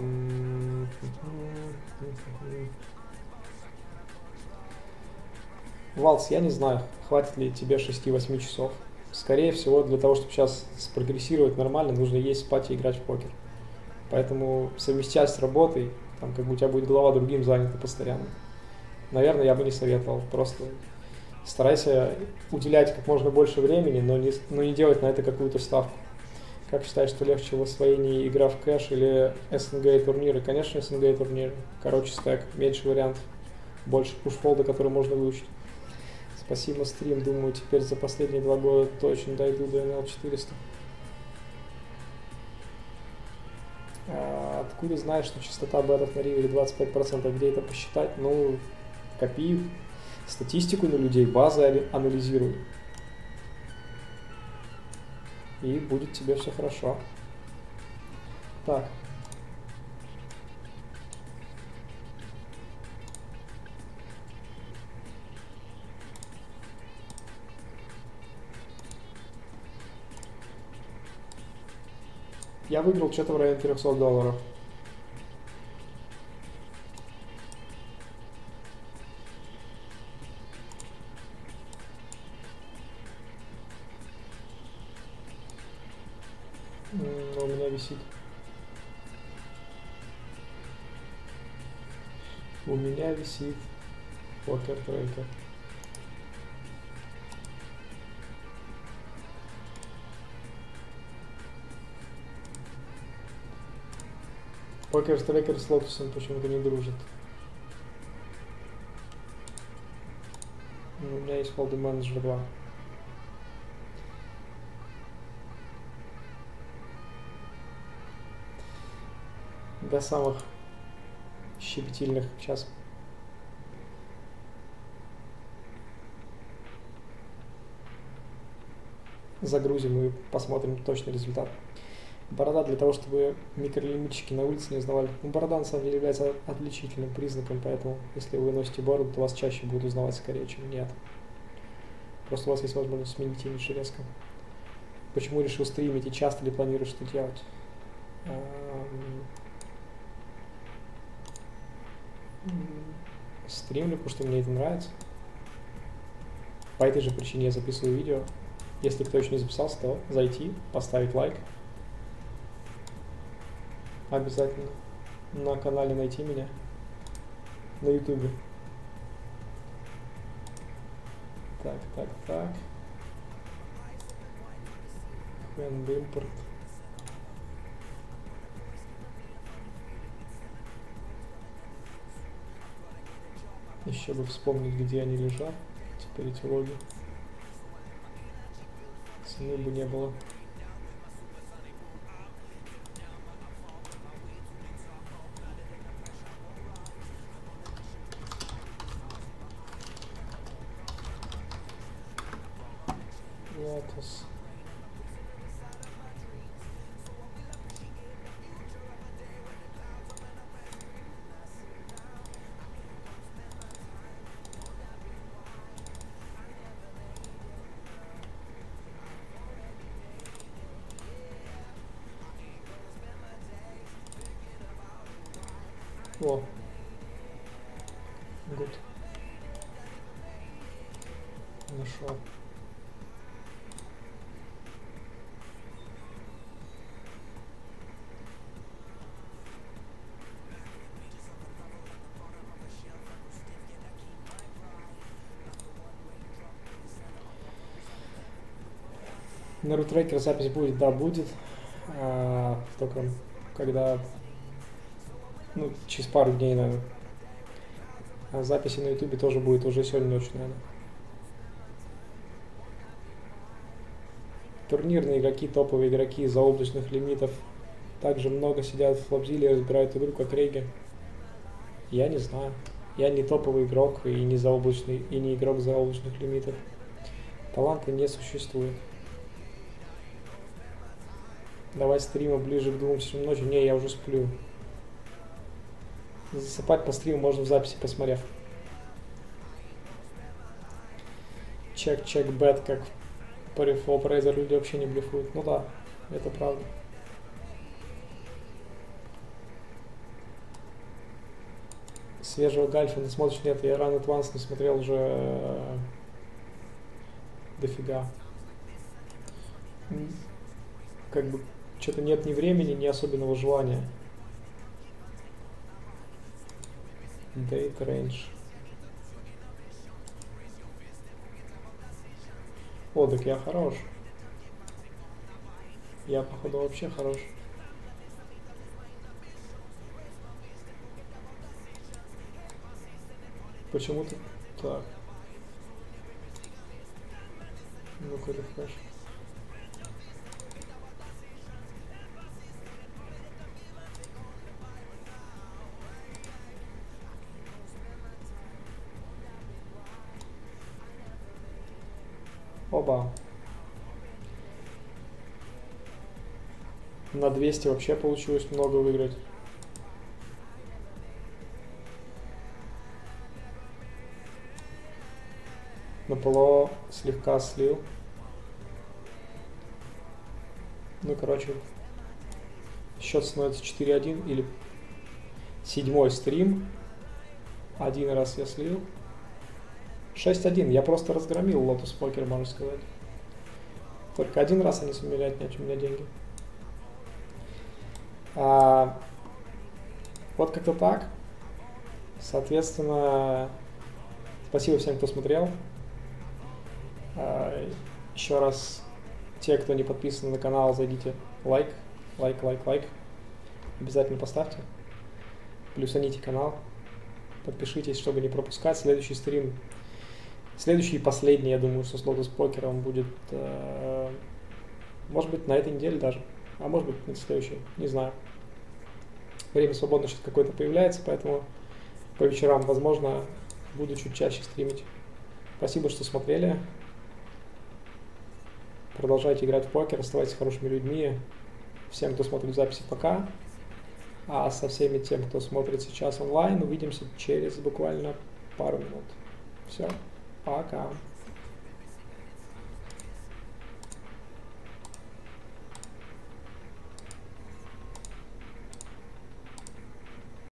Валс, я не знаю, хватит ли тебе шести-восьми часов. Скорее всего, для того, чтобы сейчас спрогрессировать нормально, нужно есть, спать и играть в покер. Поэтому совмещать с работой, там, как бы у тебя будет голова другим занята постоянно. Наверное, я бы не советовал. Просто старайся уделять как можно больше времени, но не, но не делать на это какую-то ставку. Как считаешь, что легче в освоении игра в кэш или СНГ турниры? Конечно, СНГ турниры. Короче стек, меньше вариантов, больше пуш-фолда, который можно выучить. Спасибо, стрим. Думаю, теперь за последние два года точно дойду до эн эл четыреста. А откуда знаешь, что частота бетов на ривере двадцать пять процентов? Где это посчитать? Ну, копи статистику на людей, базы анализируй. И будет тебе все хорошо. Так. Я выиграл что-то в районе триста долларов. М, у меня висит. У меня висит покер трекер. Покер трекер с лотусом почему-то не дружит. У меня есть Hold'em Manager два. Для самых щепетильных сейчас. Загрузим и посмотрим точный результат. Борода для того, чтобы микролимитчики на улице не узнавали. Ну, борода на самом деле является отличительным признаком, поэтому если вы носите бороду, то вас чаще будут узнавать скорее, чем нет. Просто у вас есть возможность сменить имидж резко. Почему решил стримить и часто ли планируешь что делать? Стримлю, потому что мне это нравится. По этой же причине я записываю видео. Если кто еще не записался, то зайти, поставить лайк. Обязательно на канале найти меня на ютубе. Так, так, так. Хенд импорт. Еще бы вспомнить, где они лежат. Теперь эти логи. Цены бы не было. Lotus. О, good. Нашел. На рутрекер запись будет? Да, будет. А, только когда... Ну, через пару дней, наверное. А записи на ютубе тоже будет уже сегодня ночью, наверное. Турнирные игроки, топовые игроки из-за облачных лимитов также много сидят в флопзиле и разбирают игру, как Рейги. Я не знаю. Я не топовый игрок и не заоблачный, и не игрок заоблачных лимитов. Таланта не существует. Давай стрима ближе к двум часам ночи. Не, я уже сплю. Засыпать по стриму можно в записи, посмотрев. Чек-чек бет, как по рефлоп-рейзер люди вообще не блефуют. Ну да, это правда. Свежего Гальфа не смотришь? Нет, я Run Advance не смотрел уже э, дофига. Как бы что-то нет ни времени, ни особенного желания. Date range. О, так я хорош. Я, походу, вообще хорош. Почему-то так. Ну-ка, рефреш. Оба. На двести вообще получилось много выиграть. На поло слегка слил. Ну, короче, счет становится четыре один или седьмой стрим. Один раз я слил. шесть один. Я просто разгромил Lotus Poker, можно сказать. Только один раз они сумели отнять у меня деньги. А, вот как-то так. Соответственно, спасибо всем, кто смотрел. А, еще раз, те, кто не подписан на канал, зайдите, лайк, лайк, лайк, лайк. Обязательно поставьте. Плюсаните канал. Подпишитесь, чтобы не пропускать. Следующий стрим, следующий и последний, я думаю, что с Lotus Poker он будет, э, может быть, на этой неделе даже, а может быть, на следующей, не знаю. Время свободно сейчас какое-то появляется, поэтому по вечерам, возможно, буду чуть чаще стримить. Спасибо, что смотрели. Продолжайте играть в покер, оставайтесь хорошими людьми. Всем, кто смотрит записи, пока. А со всеми тем, кто смотрит сейчас онлайн, увидимся через буквально пару минут. Все, пока.